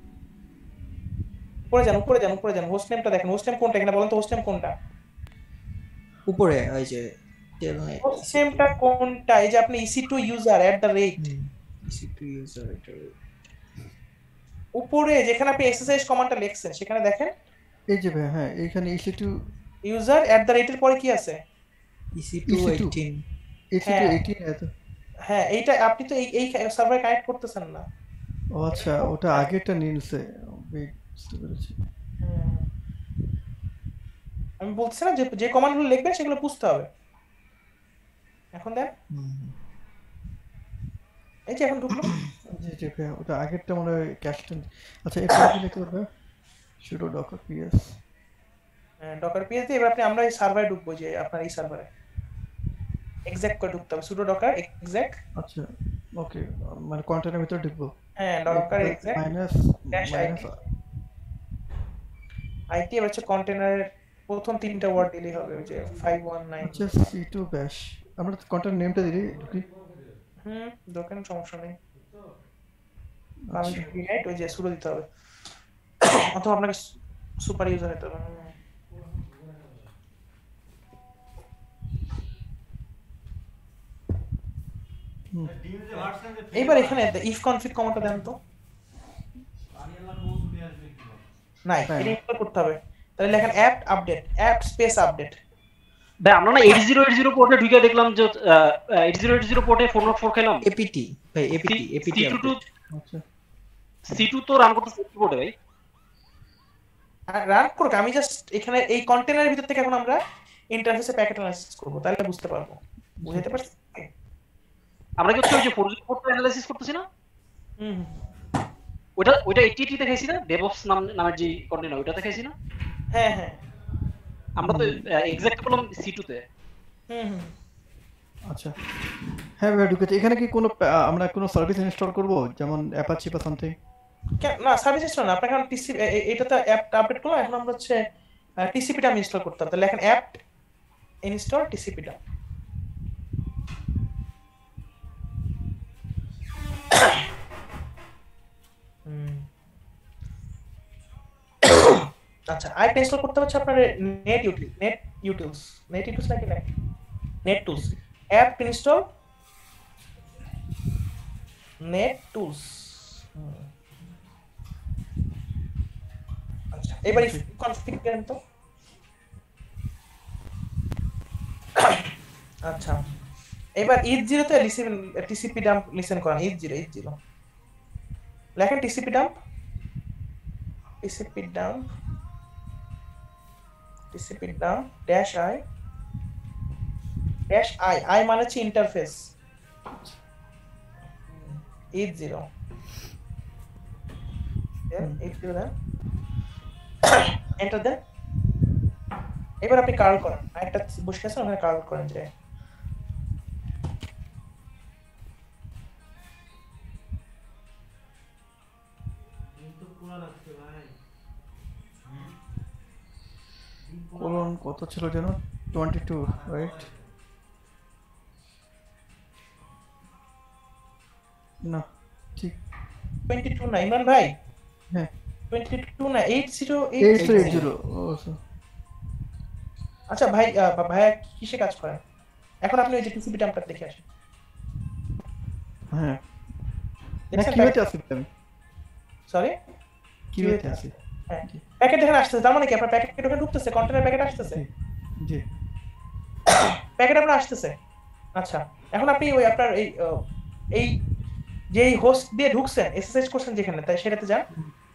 উপরে যান উপরে যান উপরে যান হোস্ট নেমটা দেখেন হোস্ট নেম কোনটা এখানে বলেন তো হোস্ট নেম কোনটা উপরে ওই যে হোস্ট নেমটা কোনটা এই যে আপনি EC two user at the rate EC two user এটা উপরে যেখানে আপনি এসএসএইচ কমান্ডটা লিখছেন সেখানে দেখেন এই যে ভাই হ্যাঁ এখানে EC two user at the রেটের পরে কি আছে EC two eighteen EC two eighteen এত হ্যাঁ এইটা আপনি তো এই এই সার্ভারে কানেক্ট করতেছেন না ও আচ্ছা ওটা আগেরটা নিয়েছে বুঝতে পেরেছি আমি বলছি না যে যে কমান্ডগুলো লিখবেন সেগুলো বুঝতে হবে এখন দেন এই যে এখন ঢুকলো জি জি ভাইয়া, ওটা আগেরটা মনে হয় ক্যাশটা। আচ্ছা এরপর কি লিখতে হবে? sudo docker ps। হ্যাঁ ডকার পিএস দিয়ে এবার আপনি আমরা এই সার্ভারে ঢুকবো, যে আপনার এই সার্ভারে এক্সাক্ট করে ঢুকতে হবে sudo docker exec। আচ্ছা ওকে, মানে কন্টেনারের ভিতরে ঢুকবো। হ্যাঁ docker exec minus dash minus it it এর হচ্ছে কন্টেনারের প্রথম তিনটা ওয়ার্ড দিলেই হবে, ওই যে ফাইভ ওয়ান নাইন। আচ্ছা সি টু bash, আমরা কন্টেনার নেমটা দিই ঢুকি। হুম দোকান সমস্যা নেই, আমি ক্রিয়েট ওই যে sudo দিতে হবে, অথবা আপনাকে সুপার ইউজার হতে হবে। এইবার এখানে ইফ কনফিগ কমান্ডটা দেন তো। নাই এটা ইনস্টল করতে হবে, তাহলে লেখেন apt update apt space update। ভাই আমরা না এইট জিরো এইট জিরো পোর্টে ঢুকে দেখলাম যে এইট জিরো এইট জিরো পোর্টে ফোর নট ফোর খেলাম apt ভাই apt apt সি টু আচ্ছা সি টু তো রান করতে সি টু পোর্টে ভাই রান করুক। আমি জাস্ট এখানে এই কন্টেনারের ভিতর থেকে এখন আমরা ইন্টারফেসে প্যাকেট অ্যানালাইসিস করব, তাহলে বুঝতে পারবো। বুঝতে পারছেন? আমরা কি হচ্ছে ওই যে ফোর জিরো পোর্টটা অ্যানালাইসিস করতেছি না? হুম ওটা ওটা এইটি এইটি তে খাইছি না, ডেভঅপস নাম নামের যে কন্টেনার ওটাতে খাইছি না? হ্যাঁ হ্যাঁ আমরা তো এক্সাক্ট করলাম সি টু তে। হুম হুম আচ্ছা হ্যাঁ ভাইয়া ঢুকেছি। এখানে কি কোনো আহ, আমরা কোনো সার্ভিস ইনস্টল করব, যেমন অ্যাপাচি বা সামথিং? না সার্ভিস ইনস্টল না, আপনাকে এখন টিসিপি এটা তো অ্যাপ আপডেট করলাম, এখন আমরা হচ্ছে টিসিপিটা আমি ইনস্টল করতে হবে। তাহলে এখন অ্যাপ ইনস্টল টিসিপিটা। আচ্ছা আইপি ইনস্টল করতে হচ্ছে আপনার net util net utils net utils নাকি না net tools app install net tools. আচ্ছা এবার কনফিগ করেন তো। আচ্ছা এবার ইথ জিরো তে লিসেন টিসিপি ডাম্প লিসেন করেন। ইথ জিরো ইথ জিরো লেখেন TCP dump TCP dump TCP dump dash I dash I I মানে হচ্ছে interface eth zero eth zero দেন এন্টার দেন। এবার আপনি কার্ল করেন, আরেকটা বসে আছে ওখানে কার্ল করেন যে কোলন কত ছিল যেন টোয়েন্টি টু রাইট? না ঠিক টোয়েন্টি টু না ইমরান ভাই, হ্যাঁ টোয়েন্টি টু না এইট জিরো এইট জিরো। আচ্ছা ভাই আহ, ভাইয়া কিসে কাজ করেন এখন? আপনি ওই যে টিসিপি ডাম্পটা দেখে আসেন। হ্যাঁ না দেখছেন কিউতে আছে আমি, সরি কিউতে আছে। হ্যাঁ প্যাকেট এখানে আসতেছে, তার মানে কি আপনার প্যাকেট ওখানে ঢুকতেছে, কন্টেনার প্যাকেট আসতেছে। জি প্যাকেট আপনার আসতেছে। আচ্ছা এখন আপনি ওই আপনার এই আহ, এই যে এই হোস্ট দিয়ে ঢুকছেন এসএসএইচ করছেন যেখানে, তাই সেটাতে যান।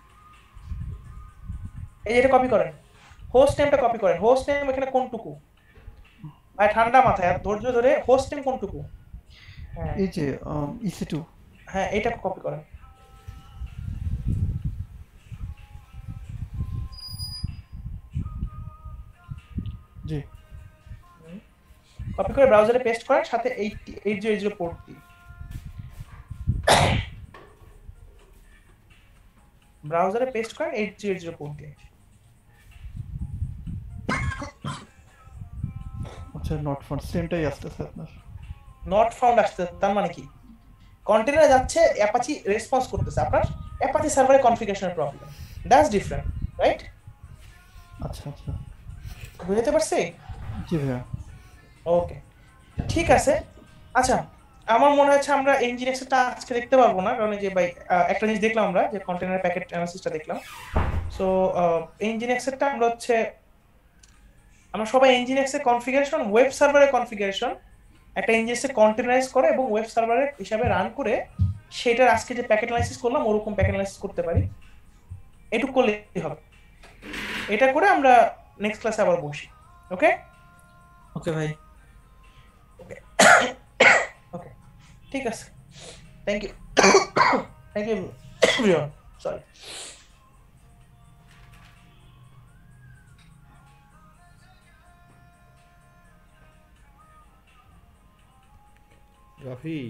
এই এটা কপি করেন, হোস্ট নেমটা কপি করেন। হোস্ট নেম এখানে কোনটুকু ভাই? ঠান্ডা মাথায় আর ধৈর্য ধরে হোস্ট নেম কোনটুকু? হ্যাঁ এই যে ইসি টু। হ্যাঁ এটা কপি করেন। জি কপি করে ব্রাউজারে পেস্ট করেন, সাথে eight eight zero zero port দিন। ব্রাউজারে পেস্ট করেন এইট জিরো জিরো পোর্ট দিয়ে। আচ্ছা নট ফাউন্ড সেমটাই আসতেছে আপনার। নট ফাউন্ড আসছে তার মানে কি? কন্টেনারে যাচ্ছে, অ্যাপাচি রেসপন্স করতেছে, আপনার অ্যাপাচি সার্ভারে কনফিগারেশনের প্রবলেম। That's different right? আচ্ছা আচ্ছা বুঝতে পারছি? জি ভাইয়া ওকে ঠিক আছে। আচ্ছা আমার মনে হচ্ছে আমরা ইঞ্জিনিয়ার্সটা আজকে দেখতে পারবো না, কারণ এই যে ভাই আহ, একটা জিনিস দেখলাম আমরা যে কন্টেনার প্যাকেট অ্যানালিসিসটা দেখলাম। সো ইঞ্জিনিয়ার্সটা আমরা হচ্ছে আমরা সবাই ইঞ্জিনিয়ার্সের কনফিগারেশন, ওয়েব সার্ভারের কনফিগারেশন একটা ইঞ্জিনিয়ার্সে কন্টেনারাইজ করে এবং ওয়েব সার্ভারের হিসাবে রান করে সেটার আজকে যে প্যাকেট অ্যানালিসিস করলাম ওরকম প্যাকেট অ্যানালিসিস করতে পারি। এটুকু করলেই হবে। এটা করে আমরা নেক্সট ক্লাসে আবার বসি। ওকে ওকে ভাই ওকে ওকে ঠিক আছে, thank you. Thank you, everyone. Sorry. Rafi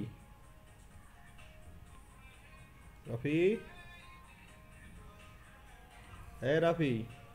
Rafi এ রাফি